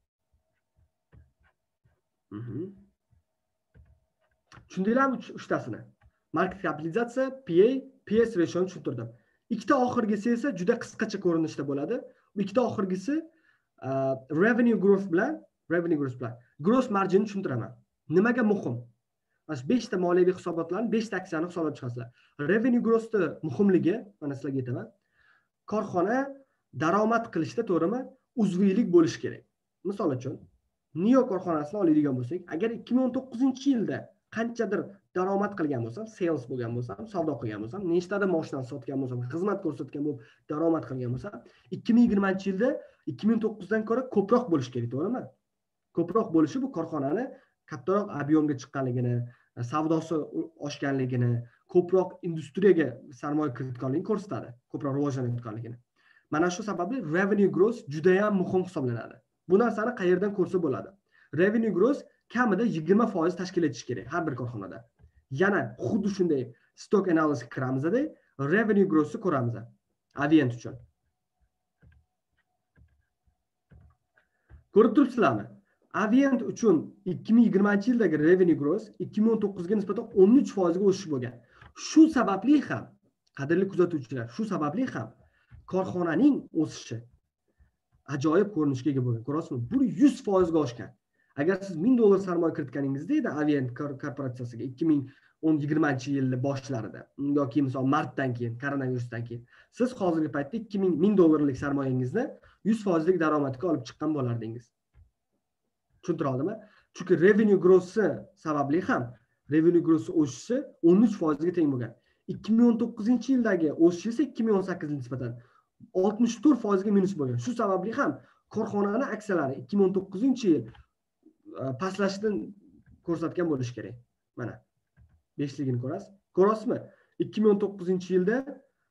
Tushundinglarmi 3tasini? Market kapitalizatsiya, PA, PS ratio tushuntirdim. Ikkita oxirgisi esa juda qisqacha ko'rinishda bo'ladi. Bu ikkita oxirgisi revenue growth bilan gross margin tushuntiraman. Nimaga muhim? Mana 5 ta moliyaviy hisobotlarni 5 ta aksiyani hisoblab chiqasizlar. Revenue growth'ni muhimligi, mana sizlarga aytaman. Korxona daromad qilishda, to'g'rimi? Uzviylik bo'lishi kerak. Misol uchun, Nio korxonasini oladigan bo'lsak, agar 2019-yilda qanchadir daromad qilgan bo'lsam, sales bo'lgan bo'lsam, savdo qilgan bo'lsam, nechtadir mashina sotgan bo'lsam, xizmat ko'rsatgan bo'lib daromad qilgan bo'lsam, 2020-yilda 2009dan ko'ra ko'proq bo'lishi kerak, to'g'rimi? Ko'proq bo'lishi bu korxonani kattaroq ob'yomga chiqqanligini, savdosi oshganligini, ko'proq industriyaga sarmoya kiritganligini ko'rsatadi, ko'proq rivojlanayotganligini. Mana shu sababli revenue growth juda ham muhim hisoblanadi. Bu narsani qayerdan ko'rsa bo'ladi? Revenue growth kamida 20% tashkil etish kerak har bir korxonada. Yana xuddi shunday stock analysis kiramizda revenue growth'ni ko'ramiz. Avient uchun. Ko'rib turibsizlarmi? Avient uchun 2020-yildagi revenue growth 2019ga nisbatan 13% ga o'sish bo'lgan. Shu sababli ham, qadrli kuzatuvchilar, shu sababli ham korxonaning o'sishi ajoyib ko'rinishga ega bo'lgan. Ko'rasizmi? Bu 100% ga oshgan. Agar siz $1000 sarmoya kiritganingizda edi Avient korporatsiyasiga 2020-yil boshlarida yoki misol martdan keyin, koronavirusdan keyin, siz hozirgi paytda $1000 sarmoyangizni 100% lik daromadga olib chiqqan bo'lardingiz. Tushuntira oldimmi? Chunki revenue growth sababli ham revenue growth o'sishi 13% ga teng bo'lgan. 2019-yildagi o'sish esa 2018 nisbatan 64% ga minus bo'lgan. Shu sababli ham korxonaning aksiyalari 2019-yil pastlashidan ko'rsatgan bo'lish kerak. Mana 5ligini ko'rasiz. Ko'rasizmi? 2019-yilda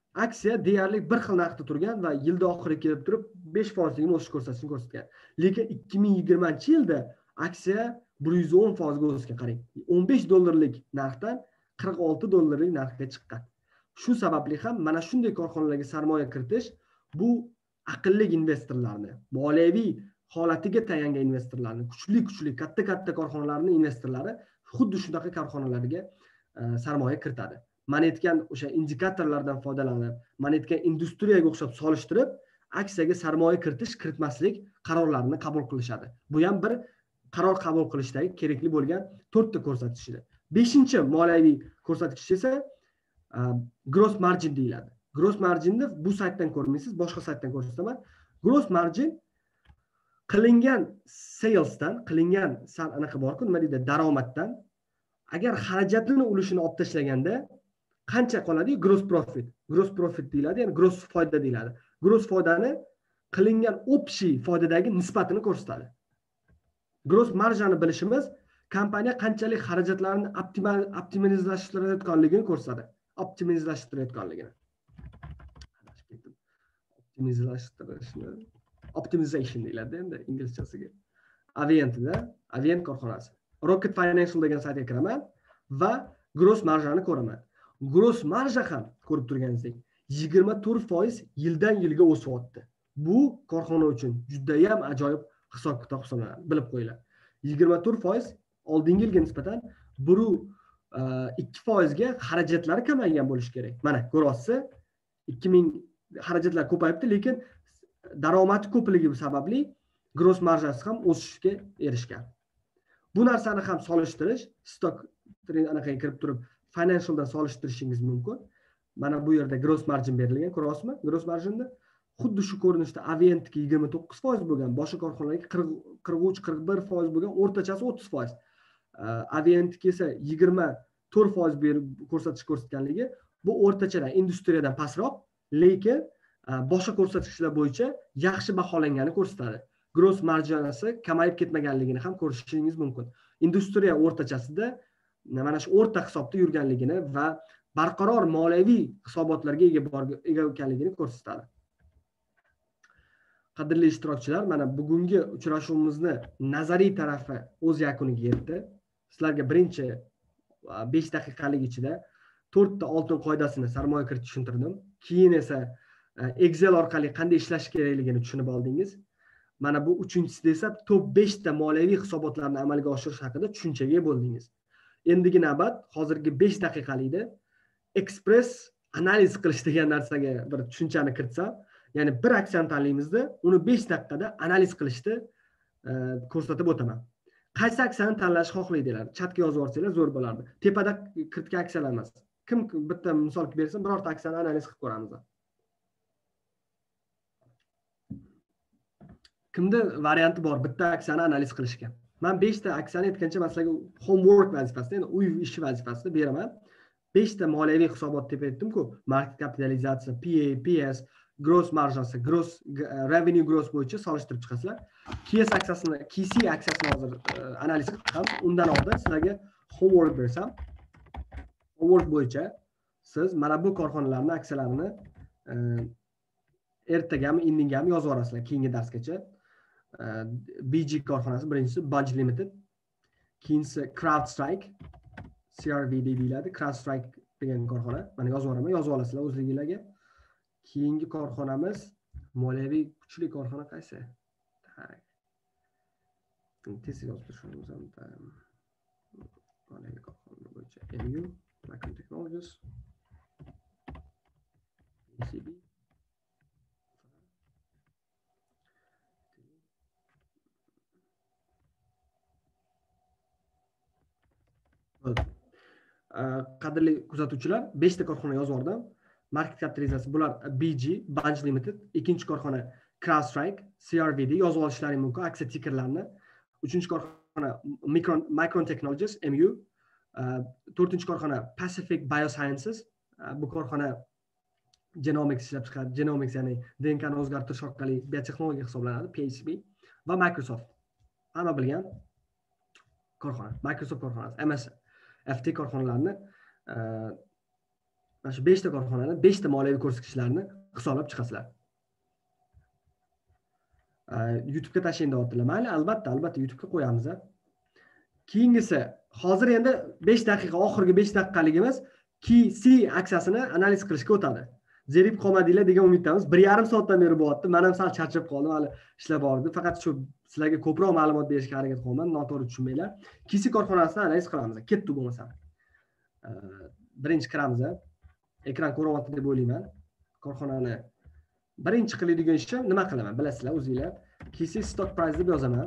aksiya deyarli bir xil narxda turgan va yilda oxiriga kelib turib 5% o'sish ko'rsatishini ko'rsatgan. Lekin 2020-yilda aksiya 110% ga o'sgan, qarang. $15 narxdan $46 narxga chiqqan. Shu sababli ham mana shunday korxonalarga sarmoya kiritish bu aqlli investorlarni, moliyaviy holatiga tayangan investorlarni, kuchli katta korxonalarning investorlari xuddi shunaqa korxonalarga sarmoya kiritadi. Man aytgan o'sha indikatorlardan foydalanib, man aytgan industriyaga o'xshab solishtirib, aksiyaga sarmoya kiritmaslik qarorlarini qabul qilishadi. Bu ham bir qaror qabul qilishdagi kerakli bo'lgan 4 ta ko'rsatkichdir. 5-chi moliyaviy ko'rsatkich esa gross margin deyiladi. Gross marginni bu saytdan ko'rmaysiz, boshqa saytdan ko'rsataman. Gross margin qilingan salesdan, qilingan anaqa bor-ku, nima deydi, daromaddan agar xarajatning ulushini olib tashlaganda qancha qoladi? Gross profit. Gross profit deyiladi, ya'ni gross foyda deyiladi. Gross foydani qilingan общий foydadagi nisbatini ko'rsatadi. Gross marjani bilishimiz kompaniya qanchalik xarajatlarni optimizlashtirayotganligini ko'rsatadi. Optimization deyiladi endi inglizchasiga. Avient korxonasi. Rocket Financial degan saytga kiraman va gross marjani ko'raman. Gross marja ham ko'rib turganingizdek 24% yildan yilga o'syapti. Bu korxona uchun juda ham ajoyib hisob-kitob hisoblanadi, bilib qo'yinglar. 24% oldingi yilga nisbatan 2% ga xarajatlari kamaygan bo'lishi kerak. Mana ko'ryapsiz, 2000 xarajatlar ko'payibdi, lekin daromad ko'pligi sababli gross marjasi ham o'sishga erishgan. Bu narsani ham solishtirish, stock anaqaga kirib turib, financialdan solishtirishingiz mumkin. Mana bu yerda gross margin berilgan, ko'ryapsizmi? Gross marginni xuddi shu ko'rinishda Avientga 29% bo'lgan, boshqa korxonalarga 43-41% bo'lgan, o'rtachasi 30%. Avientga esa 24% ko'rsatganligi bu o'rtachadan, industriyadan pastroq, lekin boshqa ko'rsatkichlar bo'yicha yaxshi baholangani ko'rsatadi. Gross marjasi kamayib ketmaganligini ham ko'rishingiz mumkin. Industriya o'rtachasida mana shu o'rta hisobda yurganligini va barqaror moliyaviy hisobotlarga ega ekanligini ko'rsatadi. Qadrli ishtirokchilar, mana bugungi uchrashuvimizni nazariy tarafi o'z yakuniga yetdi. Sizlarga birinchi 5 daqiqalik ichida 4 ta oltin qoidasini sarmoya kiritishni tushuntirdim. Keyin esa Excel orqali qanday ishlash kerakligini tushunib oldingiz. Mana bu uchinchisida esa top 5 ta moliyaviy hisobotlarni amalga oshirish haqida tushunchaga ega bo'ldingiz. Endigi navbat hozirgi 5 daqiqalikda express analiz qilish degan narsaga bir tushunchani kiritsam, ya'ni bir aksiyani tanlaymizda, uni 5 daqiqada analiz qilishni ko'rsatib o'taman. Qaysi aksiyani tanlashni xohlaydinglar? Chatga yozib yuborsanglar zo'r bo'lardi. Tepada kiritgan aksiyalar emas. Kim bitta misol bersin, birorta aksiyani analiz qilib ko'ramiz. Kimda varianti bor bitta aksiyani analiz qilishga? Men 5 ta aksiyani aytgancha masalan homework vazifasida, ya'ni uy ishi vazifasida beraman. 5 ta moliyaviy hisobot deb aytdim-ku, market kapitalizatsiya, PA, PS, gross marjasi, gross revenue gross bo'yicha solishtirib chiqasizlar. KC aksiyasini hozir analiz qilamiz. Undan oldin sizlarga homework bersam, homework bo'yicha siz mana bu korxonalarning aksiyalarini ertagami, indingami yozib yuborasizlar keyingi darsgacha. BG korxonasi birinchisi Bunch Limited, keyinchisi CrowdStrike, CRVD deyiladi. CrowdStrike degan korxona. Mana yozib yuboraman, yozib olasizlar o'zingizlarga. Keyingi korxonamiz moliyaviy kuchli korxona qaysi? Tez yozib turishimiz ham moliyaviy korxona bo'yicha MU, Micron Technologies, ECB. Qadrli kuzatuvchilar, 5 ta korxona yozib yubordim. Market kapitalizatsiyasi bular BG, Bunch Limited, ikkinchi korxona CrowdStrike, CRVD yozib olishlaring mumkin aksiya tikerlarini. Uchinchi korxona Micron Technologies, MU. To'rtinchi korxona Pacific Biosciences. Bu korxona genomics ishlab chiqaradi. Genomics ya'ni DNKni o'zgartirish orqali biotexnologiya hisoblanadi, PCB va Microsoft. Hamma bilgan korxona, Microsoft korxonasi, MS FT korxonalarini mana shu 5 ta korxonani 5 ta moliyaviy ko'rsatkichlarini hisoblab chiqasizlar. YouTube'ga tashlayman deyaptilar. Mayli, albatta YouTube'ga qo'yamiz. Keyingisi, hozir endi 5 daqiqa, oxirgi 5 daqiqaligimiz KC aksiyasini analiz qilishga o'tadi. Zerib qolmadinglar degan umiddamiz. 1,5 soatdan beri bo'lyapti. Men ham sal charchab qoldim, hali ishlab bor edi. Faqat shu sizlarga ko'proq ma'lumot berishga harakat qilaman, noto'g'ri tushunmanglar. KC korxonasini analiz qilamiz. Ketdi bo'lmasa. Birinchi kiramiz. Ekran ko'ryapti deb o'ylayman. Korxonani birinchi qiladigan ishim nima qilaman? Bilasizlar o'zingizlar. KC stock price deb yozaman.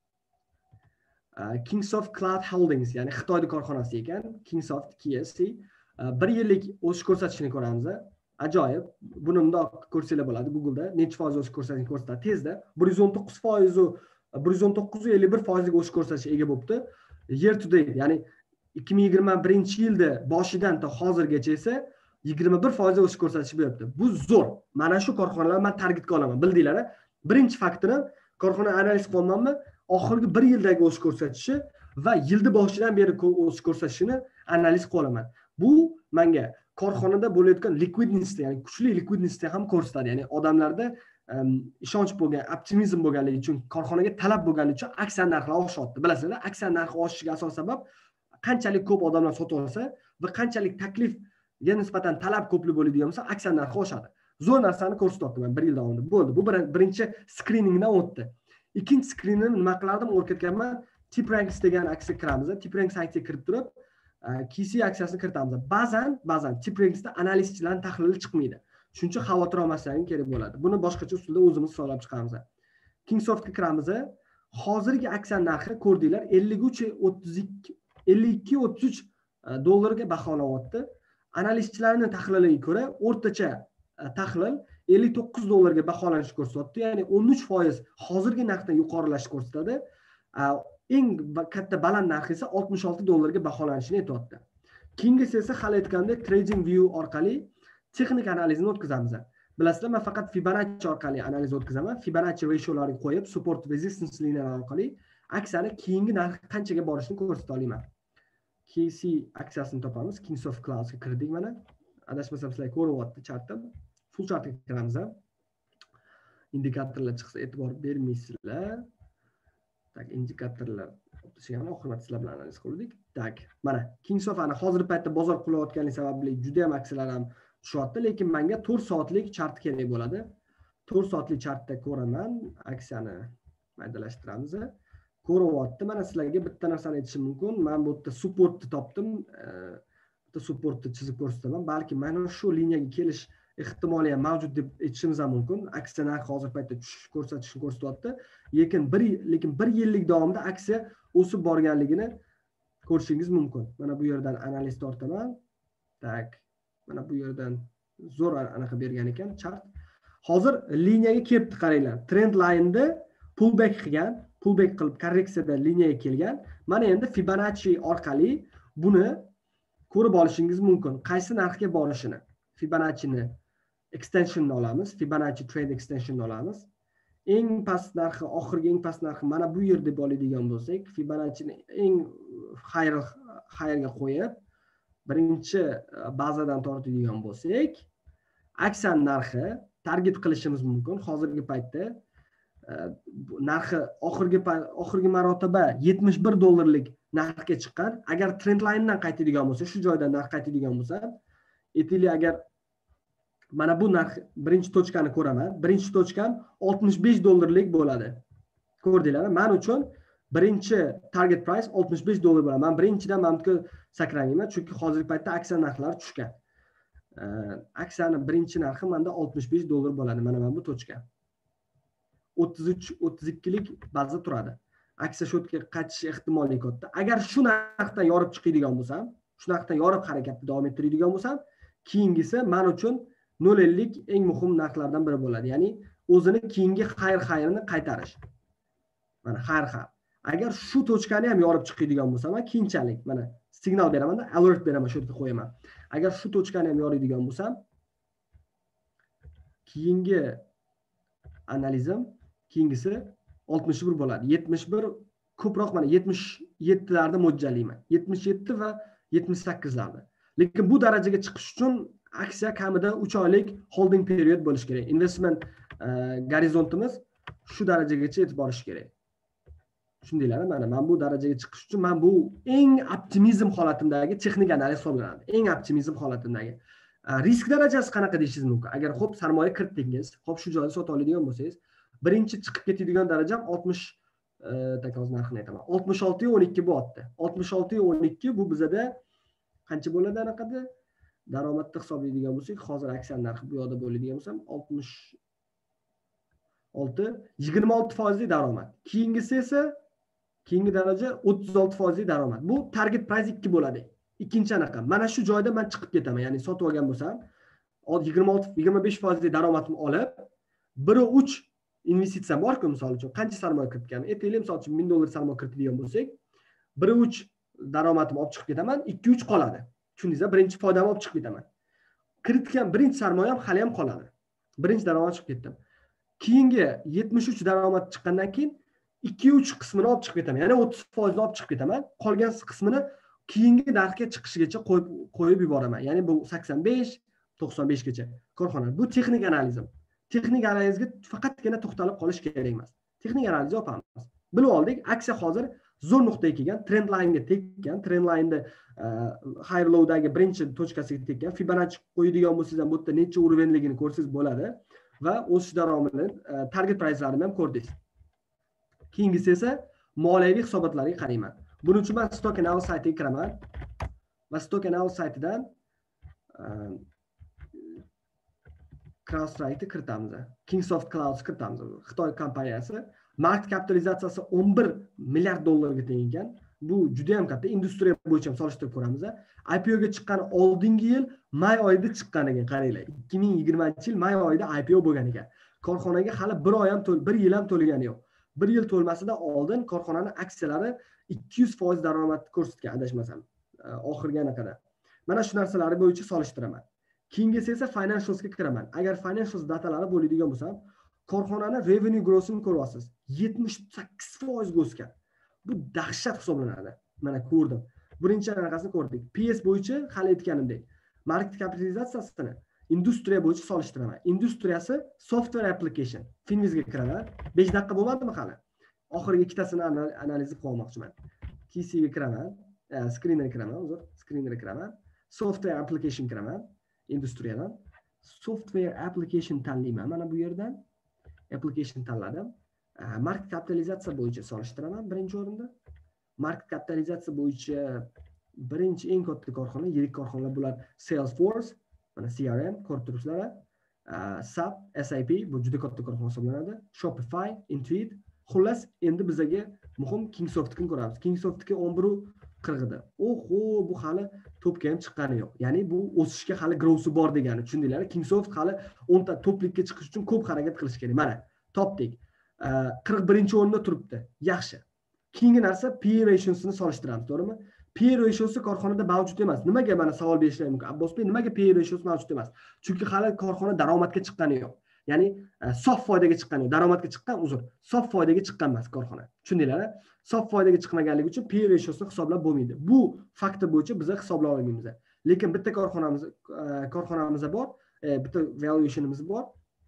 Kingsoft Cloud Holdings, ya'ni Xitoyning korxonasi ekan. Kingsoft KSC 1 yillik o'sish ko'rsatishini ko'ramiz. Ajoyib. Buni bundoq ko'rsanglar bo'ladi Google'da. Necha foiz o'sish ko'rsatishini ko'rsatadi tezda. 119% 119.51% o'sish ko'rsatkichiga ega bo'libdi. Year to date, ya'ni 2021-yilda boshidan to hozirgacha esa 21% o'sish ko'rsatkichi beryapti. Bu zo'r. Mana shu korxonalarni men targetga olaman. Bildinglar? Birinchi faktori korxona analiz qilganmanmi? Oxirgi 1 yildagi o'sish ko'rsatkichi va yilni boshidan beri o'sish ko'rsatkichini analiz qilolaman. Bu menga korxonada bo'layotgan liquidity, ya'ni kuchli liquidity ham ko'rsatadi. Ya'ni odamlarda ishonch bo'lgan, optimizm bo'lganligi uchun, korxonaga talab bo'lganligi uchun aksiya narxlari oshyapti. Bilasizlar, aksiya narxi oshishiga asosiy sabab qanchalik ko'p odamlar sotib olsa va qanchalik taklifga nisbatan talab ko'plik bo'ladigan bo'lsa, aksiya narxi oshadi. Zo'r narsani ko'rsatyapti men 1 yil davomida. Bo'ldi. Bu birinchi screeningdan o'tdi. Ikkinchi screeningni nima qilardim? O'rgatganman. TipRanks degan aksiya kiramiz. TipRanks aksiya kirib turib, KC aksiyasini kiritamiz. Ba'zan TipRanksda analistchilarning tahlili chiqmaydi. Shuning uchun xavotir olmasliging kerak bo'ladi. Buni boshqacha usulda o'zimiz hisoblab chiqamiz. Kingsoftga kiramiz. Hozirgi aksiya narxi ko'rdinglar 52.33 dollarga baholanyapti. Analistchilarning tahliliga ko'ra o'rtacha tahlil 59 dollarga baholanish ko'rsatyapti. Ya'ni 13% hozirgi narxdan yuqorilashni ko'rsatadi. Eng katta baland narx esa 66 dollarga baholanishini aytyapti. Keyingisi esa hali aytgandek TradingView orqali texnik analizni o'tkazamiz. Bilasizlar, men faqat Fibonacci orqali analiz o'tkazaman. Fibonacci ratiolarni qo'yib, support resistance liniyalari orqali aksiyani keyingi narxi qanchaga borishini ko'rsata olaman. KC aksiyasini topamiz. Kingsoft Cloud'ga kirdik mana. Adashmasam sizlar ko'ryapti chartda. Full chartga kiramiz. Indikatorlar chiqsa e'tibor bermaysizlar. Tak, indikatorlar o'tishgan hurmat sizlar bilan analiz qildik. Tak, mana Kingsoft ana hozirgi paytda bozor qulayotganligi sababli juda ham aksiyalar ham tushyapti, lekin menga 4 soatlik chart kerak bo'ladi. 4 soatlik chartda ko'raman, aksiyani maydalashtiramiz. Ko'ryapti. Mana sizlarga bitta narsani aytishim mumkin. Men bu yerda supportni topdim. Bitta supportni chizib ko'rsataman. Balki mana shu liniyaga kelish ehtimoli ham mavjud deb aytishimiz ham mumkin. Aksiya narxi hozir paytda tushish ko'rsatishini ko'rsatyapti. Lekin 1 yillik davomida aksiya o'sib borganligini ko'rishingiz mumkin. Mana bu yerdan analiz tortaman. Tak. Mana bu yerdan zo'r anaqa bergan ekan chart. Hozir liniyaga kelibdi, qaranglar. Trend line'da pullback qilgan, pullback qilib korreksiyada liniyaga kelgan. Mana endi Fibonacci orqali buni ko'rib olishingiz mumkin. Qaysi narxga borishini. Fibonacci'ni extension'ni olamiz. Fibonacci trade extension'ni olamiz. Eng past narxi, oxirgi eng past narxi mana bu yer deb oladigan bo'lsak, Fibonacci'ni eng higherga qo'yib, birinchi bazadan tortadigan bo'lsak, aksiya narxi target qilishimiz mumkin. Hozirgi paytda narxi oxirgi marotaba 71 dollarlik narxga chiqqan. Agar trend line'dan qaytadigan bo'lsa, shu joydan narx qaytadigan bo'lsa, aytaylik, agar mana bu narx birinchi tochkani ko'raman. Birinchi tochkam 65 dollarlik bo'ladi. Ko'rdinglarmi? Men uchun birinchi target price 65 dollar bo'ladi. Men birinchidan mamnunga sakramayman, chunki hozirgi paytda aksiya narxlari tushgan. Aksiyani birinchi narxi menda 65 dollar bo'ladi. Mana bu tochka. 33-32 lik baza turadi. Aksiya shu yerga qaytish ehtimoli katta. Agar shu narxdan yorib chiqadigan bo'lsam, shu narxdan yorib harakatni davom ettiradigan bo'lsam, keyingisi men uchun 0.50 lik eng muhim narxlardan biri bo'ladi. Ya'ni o'zini keyingi xayr-xayrini qaytarish. Mana xayr-xayr. Agar shu tochkani ham yorib chiqadigan bo'lsa, men keyinchalik mana signal beraman, alert beraman, shu yerga qo'yaman. Agar shu tochkani ham yoradigan bo'lsam, keyingi analizim keyingisi 61 bo'ladi. 71 ko'proq mana 77 larda mo'ljallayman. 77 va 78 larda. Lekin bu darajaga chiqish uchun aksiya kamida 3 oylik holding period bo'lishi kerak. Investment gorizontimiz shu darajagacha yetib borishi kerak. Tushundinglarmi? Mana men bu darajaga chiqish uchun men bu eng optimizm holatimdagi texnik analiz hisoblanadi. Eng optimizm holatimdagi. Risk darajasi qanaqa deyishingiz mumkin. Agar xo'p sarmoya kiritdingiz, xo'p shu joyda sota oladigan bo'lsangiz, birinchi chiqib ketadigan darajam 60 takoz narxini aytaman. 66.12 bo'lyapti. 66.12 bu bizada qancha bo'ladi anaqada? Daromadni hisoblaydigan bo'lsak, hozir aksiya narxi bu yoqda bo'ladigan bo'lsam 26 daromad. Keyingisi esa keyingi daraja 36% daromad. Bu target price 2 bo'ladi. Ikkinchi anaqa. Mana shu joyda men chiqib ketaman. Ya'ni sotib olgan bo'lsam, 26-25% daromadimni olib, 1.3 investitsiyam bor-ku, misol uchun qancha sarmoya kiritgan? Aytaylik, misol uchun $1000 sarmoya kiritadigan bo'lsak, 1.3 daromadimni olib chiqib ketaman, 2-3 qoladi. Tushundingizmi? Birinchi foydamni olib chiqib ketaman. Kiritgan birinchi sarmoyam hali ham qoladi. Birinchi daromad chiqib ketdim. Keyingi 73 daromad chiqqandan keyin 2-3 qismini olib chiqib ketaman. Ya'ni 30% ni olib chiqib ketaman. Qolgan qismini keyingi narxga chiqishigacha qo'yib yuboraman. Ya'ni bu 85, 95 gacha korxona. Bu texnik analizim. Texnik analizga faqatgina to'xtalib qolish kerak emas. Texnik analiz yapamiz. Bilib oldik, aksiya hozir zo'r nuqtaga kelgan, trend line'ga tekkan, trend line'da high low'dagi birinchi tochkasiga tekkan. Fibonacci qo'yadigan bo'lsangiz ham bu yerda necha urovnligini ko'rsangiz bo'ladi va o'sish daromini, target price'larini ham ko'rdingiz. Keyingisi esa moliyaviy hisobotlarga qarayman. Buning uchun men Stock Analysis saytiga kiraman va Stock Analysis saytidan CrowdStrike kiritamiz. Kingsoft Clouds kiritamiz. Xitoy kompaniyasi, market kapitalizatsiyasi 11 milliard dollarga teng ekan. Bu juda ham katta, industriya bo'yicha ham solishtirib ko'ramiz. IPO ga chiqqan oldingi yil may oyida chiqqan ekan, qaranglar. 2020-yil may oyida IPO bo'lgan ekan. Korxonaga hali 1 yil ham to'lgani yo'q. 1 yil to'lmasidan oldin korxonaning aksiyalari 200% daromad ko'rsatgan, adashmasam, oxirgi anaqada. Mana shu narsalar bo'yicha solishtiraman. Keyingisi esa financialsga kiraman. Agar financials datalari bo'ladigan bo'lsa, korxonaning revenue growth'ini ko'ryapsiz. 78% o'sgan. Bu dahshat hisoblanadi. Mana ko'rdim. Birinchi anaqasini ko'rdik. PS bo'yicha hali aytganimdek, market kapitalizatsiyasini industriya bo'yicha solishtiraman. Industriyasi software application. Finvizga kiraman. 5 daqiqa bo'lmadimi hali? Oxirgi ikkitasini analiz qilib olmoqchiman. KC ga kiraman, screenerga kiraman, uzr, screenerga kiraman. Software application kiraman, industriyadan. Software application tanlayman. Mana bu yerdan application tanladim. Market kapitalizatsiya bo'yicha solishtiraman birinchi o'rinda. Market kapitalizatsiya bo'yicha birinchi eng katta korxona, yirik korxonalar bular Salesforce, mana CRM, ko'rib turibsizlar. SAP, SAP bu juda katta korxona hisoblanadi. Shopify, Intuit. Xullas, endi bizga muhim Kingsoft'ni ko'ramiz. Kingsoft'ga 11.40 edi. Oho, bu hali topga ham chiqqani yo'q. Ya'ni bu o'sishga hali growth'i bor degani. Tushundinglar? Kingsoft hali 10 ta toplikka chiqish uchun ko'p harakat qilish kerak. Mana, topdik. 41-o'rinda turibdi. Yaxshi. Keyingi narsa PE ratiosini solishtiramiz, to'g'rimi? PE ratiosi korxonada mavjud emas. Nimaga mana savol berishlar mumkin? Abbosbek, nimaga PE ratiosi mavjud emas? Chunki hali korxona daromadga chiqqani yo'q. Ya'ni sof foydaga chiqqani yo'q, daromadga chiqqan, uzr, sof foydaga chiqqan emas korxona. Tushundinglar? Sof foydaga chiqmaganligi uchun PE ratiosini hisoblab bo'lmaydi. Bu faktor bo'yicha biz hisoblay olmaymiz. Lekin bitta korxonamiz bor, bitta valuationimiz bor.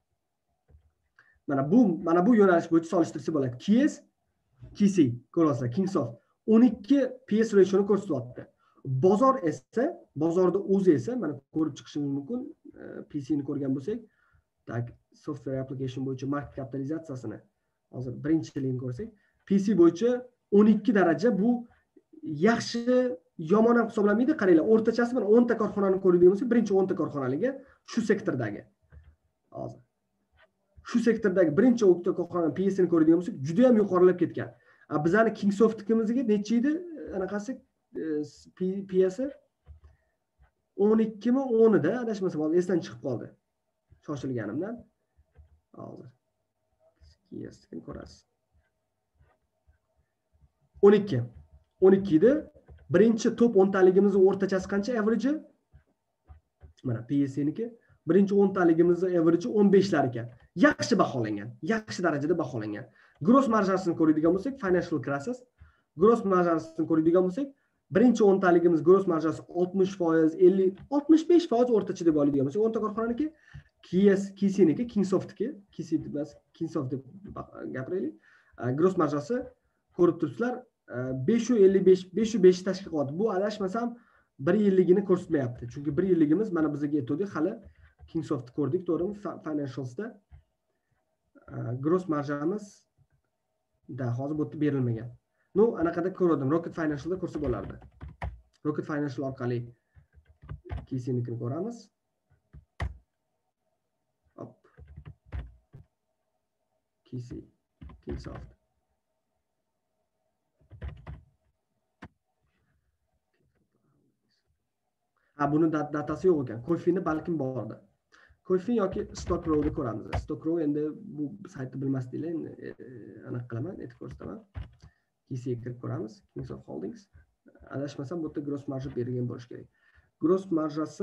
Mana bu yo'nalish bo'yicha solishtirsa bo'ladi. KC ko'rasizlar, Kingsoft 12 PS rationi ko'rsatyapti. Bozor esa, bozorda o'zi esa mana ko'rib chiqishingiz mumkin. PC ni ko'rgan bo'lsak, tak software application bo'yicha market kapitalizatsiyasini hozir birinchi yilini ko'rsak, PC bo'yicha 12 daraja. Bu yaxshi, yomon ham hisoblanmaydi. Qaranglar, o'rtachasi mana 10 ta korxonani ko'radigan bo'lsak, birinchi 10 ta korxonaligi shu sektordagi. Hozir shu sektordagi birinchi 10 ta korxonaning PS-ni ko'radigan bo'lsak, juda ham yuqorilab ketgan. Bizning Kingsoft'imizga necha edi? Anaqasi PS 12 mi 10 da, adashmasam, hozir esdan chiqib qoldi. Shoshilganimdan. Hozir PS-ni ko'rasiz. 12 edi. Birinchi top 10 taligimizning o'rtachasi qancha average? Mana PS-niki birinchi 10 taligimizning average 15 lar ekan. Yaxshi baholangan, yaxshi darajada baholangan. Gross marjasini ko'radigan bo'lsak, financial crisis, gross marjasini ko'radigan bo'lsak, birinchi 10taligimiz gross marjasi 60%, 50, 65% o'rtacha deb oladigan bo'lsak, 10ta korxonaniki, KC'niki, Kingsoft'niki, KC emas, Kingsoft deb gapiraylik. Gross marjasi ko'rib turibsizlar, 555, 505 tashkil qiladi. Bu adashmasam 1 yilligini ko'rsatmayapti. Chunki 1 yilligimiz mana bizga yetdi, hali Kingsoft'ni ko'rdik, to'g'rimi? Financials'da gross marjamiz hozir bu yerda berilmagan. No, anaqada ko'rdim. Rocket Financial'da ko'rsa bo'lardi. Rocket Financial orqali KC'nikini ko'ramiz. Hop. KC, Kingsoft. Buni datasi yo'q ekan. Coin'ni balkim bordi. Coin yoki StockRow'ni ko'ramiz. StockRow endi bu saytni bilmasdinglar, endi aniq qilaman, aytib ko'rsataman. KC'ga kirib ko'ramiz. Kingsoft Holdings. Adashmasam bu yerda gross marja berilgan bo'lishi kerak. Gross marjasi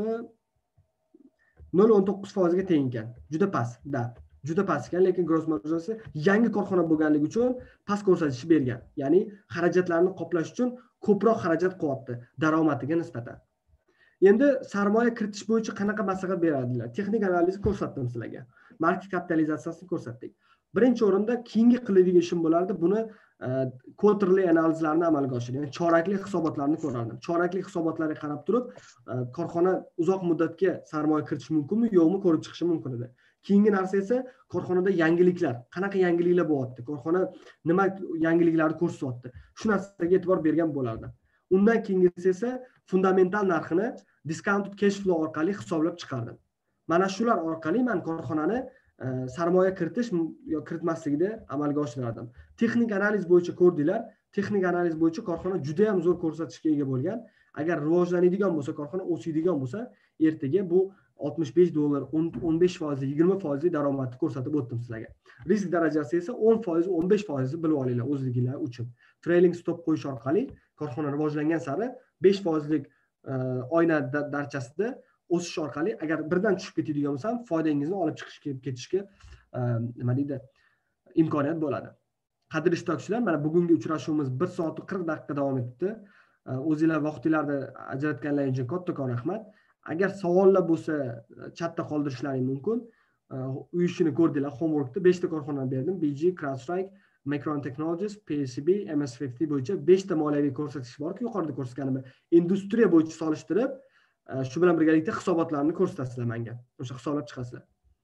0.19% ga teng ekan. Juda past, juda past ekan, lekin gross marjasi yangi korxona bo'lganligi uchun past ko'rsatkich bergan. Ya'ni xarajatlarni qoplash uchun ko'proq xarajat qilyapti daromadiga nisbatan. Endi sarmoya kiritish bo'yicha qanaqa maslahat beradilar? Texnik analizni ko'rsatdim sizlarga. Market kapitalizatsiyasini ko'rsatdik. Birinchi o'rinda keyingi qiladigan ishim bo'lardi, buni quarterly analizlarni amalga oshirib, ya'ni choraklik hisobotlarni ko'rardim. Choraklik hisobotlarga qarab turib, korxona uzoq muddatga sarmoya kiritish mumkinmi, yo'qmi ko'rib chiqishi mumkin edi. Keyingi narsa esa korxonada yangiliklar, qanaqa yangiliklar bo'lyapti, korxona nima yangiliklarni ko'rsatyapti. Shu narsaga e'tibor bergan bo'lardim. Undan keyingisi esa fundamental narxini discounted cash flow orqali hisoblab chiqardim. Mana shular orqali men korxonani sarmoya kiritish yoki kiritmasligida amalga oshirardim. Texnik analiz bo'yicha ko'rdinglar. Texnik analiz bo'yicha korxona juda ham zo'r ko'rsatkichga ega bo'lgan. Agar rivojlanadigan bo'lsa, korxona o'sadigan bo'lsa, ertaga bu $65, 15%, 20% daromadni ko'rsatib o'tdim sizlarga. Risk darajasi esa 10%, 15% bilib olinglar o'zingizlar uchun. Trailing stop qo'yish orqali korxona rivojlangan sari 5%lik oyna darajasida o'sish orqali agar birdan tushib ketadigan bo'lsa, foydangizni olib ketishga nima deydi, imkoniyat bo'ladi. Qadrli ishtirokchilar, mana bugungi uchrashuvimiz 1 soat 40 daqiqa davom etdi. O'zingizlar vaqtinglarni ajratganlaringiz uchun kattakon rahmat. Agar savollar bo'lsa, chatda qoldirishlaring mumkin. Uy ishini ko'rdinglar, homeworkda 5 ta korxonani berdim. BG, CrowdStrike, Micron Technologies, PCB, MS50 bo'yicha 5 ta moliyaviy ko'rsatkich borki, yuqorida ko'rsatganimni industriya bo'yicha solishtirib, shu bilan birgalikda hisobotlarni ko'rsatasizlar menga. O'sha hisoblab chiqasizlar.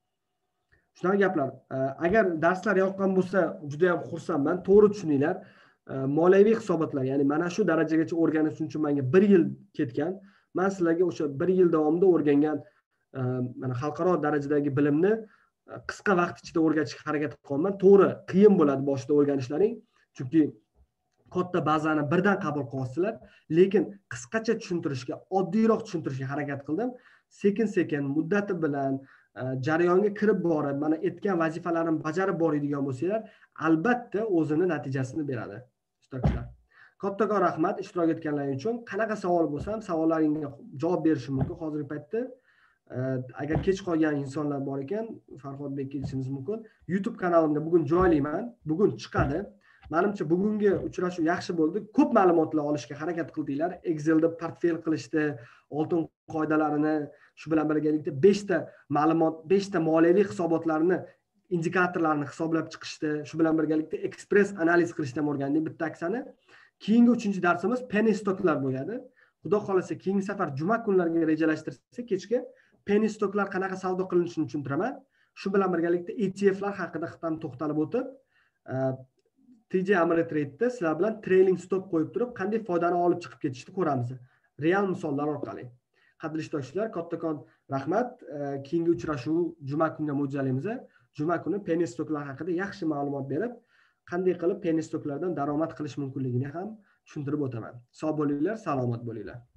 Shunaqa gaplar. Agar darslar yoqqan bo'lsa, juda ham xursandman. To'g'ri tushuninglar. Moliyaviy hisobotlar, ya'ni mana shu darajagacha o'rganish uchun menga 1 yil ketgan. Men sizlarga o'sha 1 yil davomida o'rgangan mana xalqaro darajadagi bilimni qisqa vaqt ichida o'rgatishga harakat qilaman. To'g'ri, qiyin bo'ladi boshida o'rganishlaring, chunki katta bazani birdan qabul qilasizlar, lekin qisqacha tushuntirishga, oddiyroq tushuntirishga harakat qildim. Sekin-sekin muddati bilan jarayonga kirib borib, mana aytgan vazifalarimni bajarib boradigan bo'lsanglar, albatta o'zini natijasini beradi. Ishtirokchilar, kattakon rahmat ishtirok etganlaringiz uchun. Qanaqa savol bo'lsa ham savollaringizga javob berishim mumkin hozirgi paytda. Agar kech qolgan insonlar bor ekan, Farhodbek kelishingiz mumkin. YouTube kanalimga bugun joylayman. Bugun chiqadi. Menimcha bugungi uchrashuv yaxshi bo'ldi. Ko'p ma'lumotlar olishga harakat qildinglar. Excelda portfel qilishdi, oltin qoidalarini, shu bilan birgalikda 5 ta ma'lumot, 5 ta moliyaviy hisobotlarni, indikatorlarni hisoblab chiqishdi. Shu bilan birgalikda express analiz qilishni ham o'rgandik bitta aksani. Keyingi 3-darsimiz penny stocklar bo'ladi. Xudo xolasa keyingi safar juma kunlariga rejalashtirsak, kechga penny stocklar qanaqa savdo qilinishini tushuntiraman. Shu bilan birgalikda ETFlar haqida ham to'xtalib o'tib, TJ Ameritrade'da sizlar bilan trailing stop qo'yib turib, qanday foydani olib chiqib ketishni ko'ramiz. Real misollar orqali. Qadrli ishtirokchilar, kattakon rahmat. Keyingi uchrashuv juma kunga mo'ljallaymiz. Juma kuni penny stocklar haqida yaxshi ma'lumot berib, qanday qilib penny stocklardan daromad qilish mumkinligini ham tushuntirib o'taman. Sog' bo'linglar, salomat bo'linglar.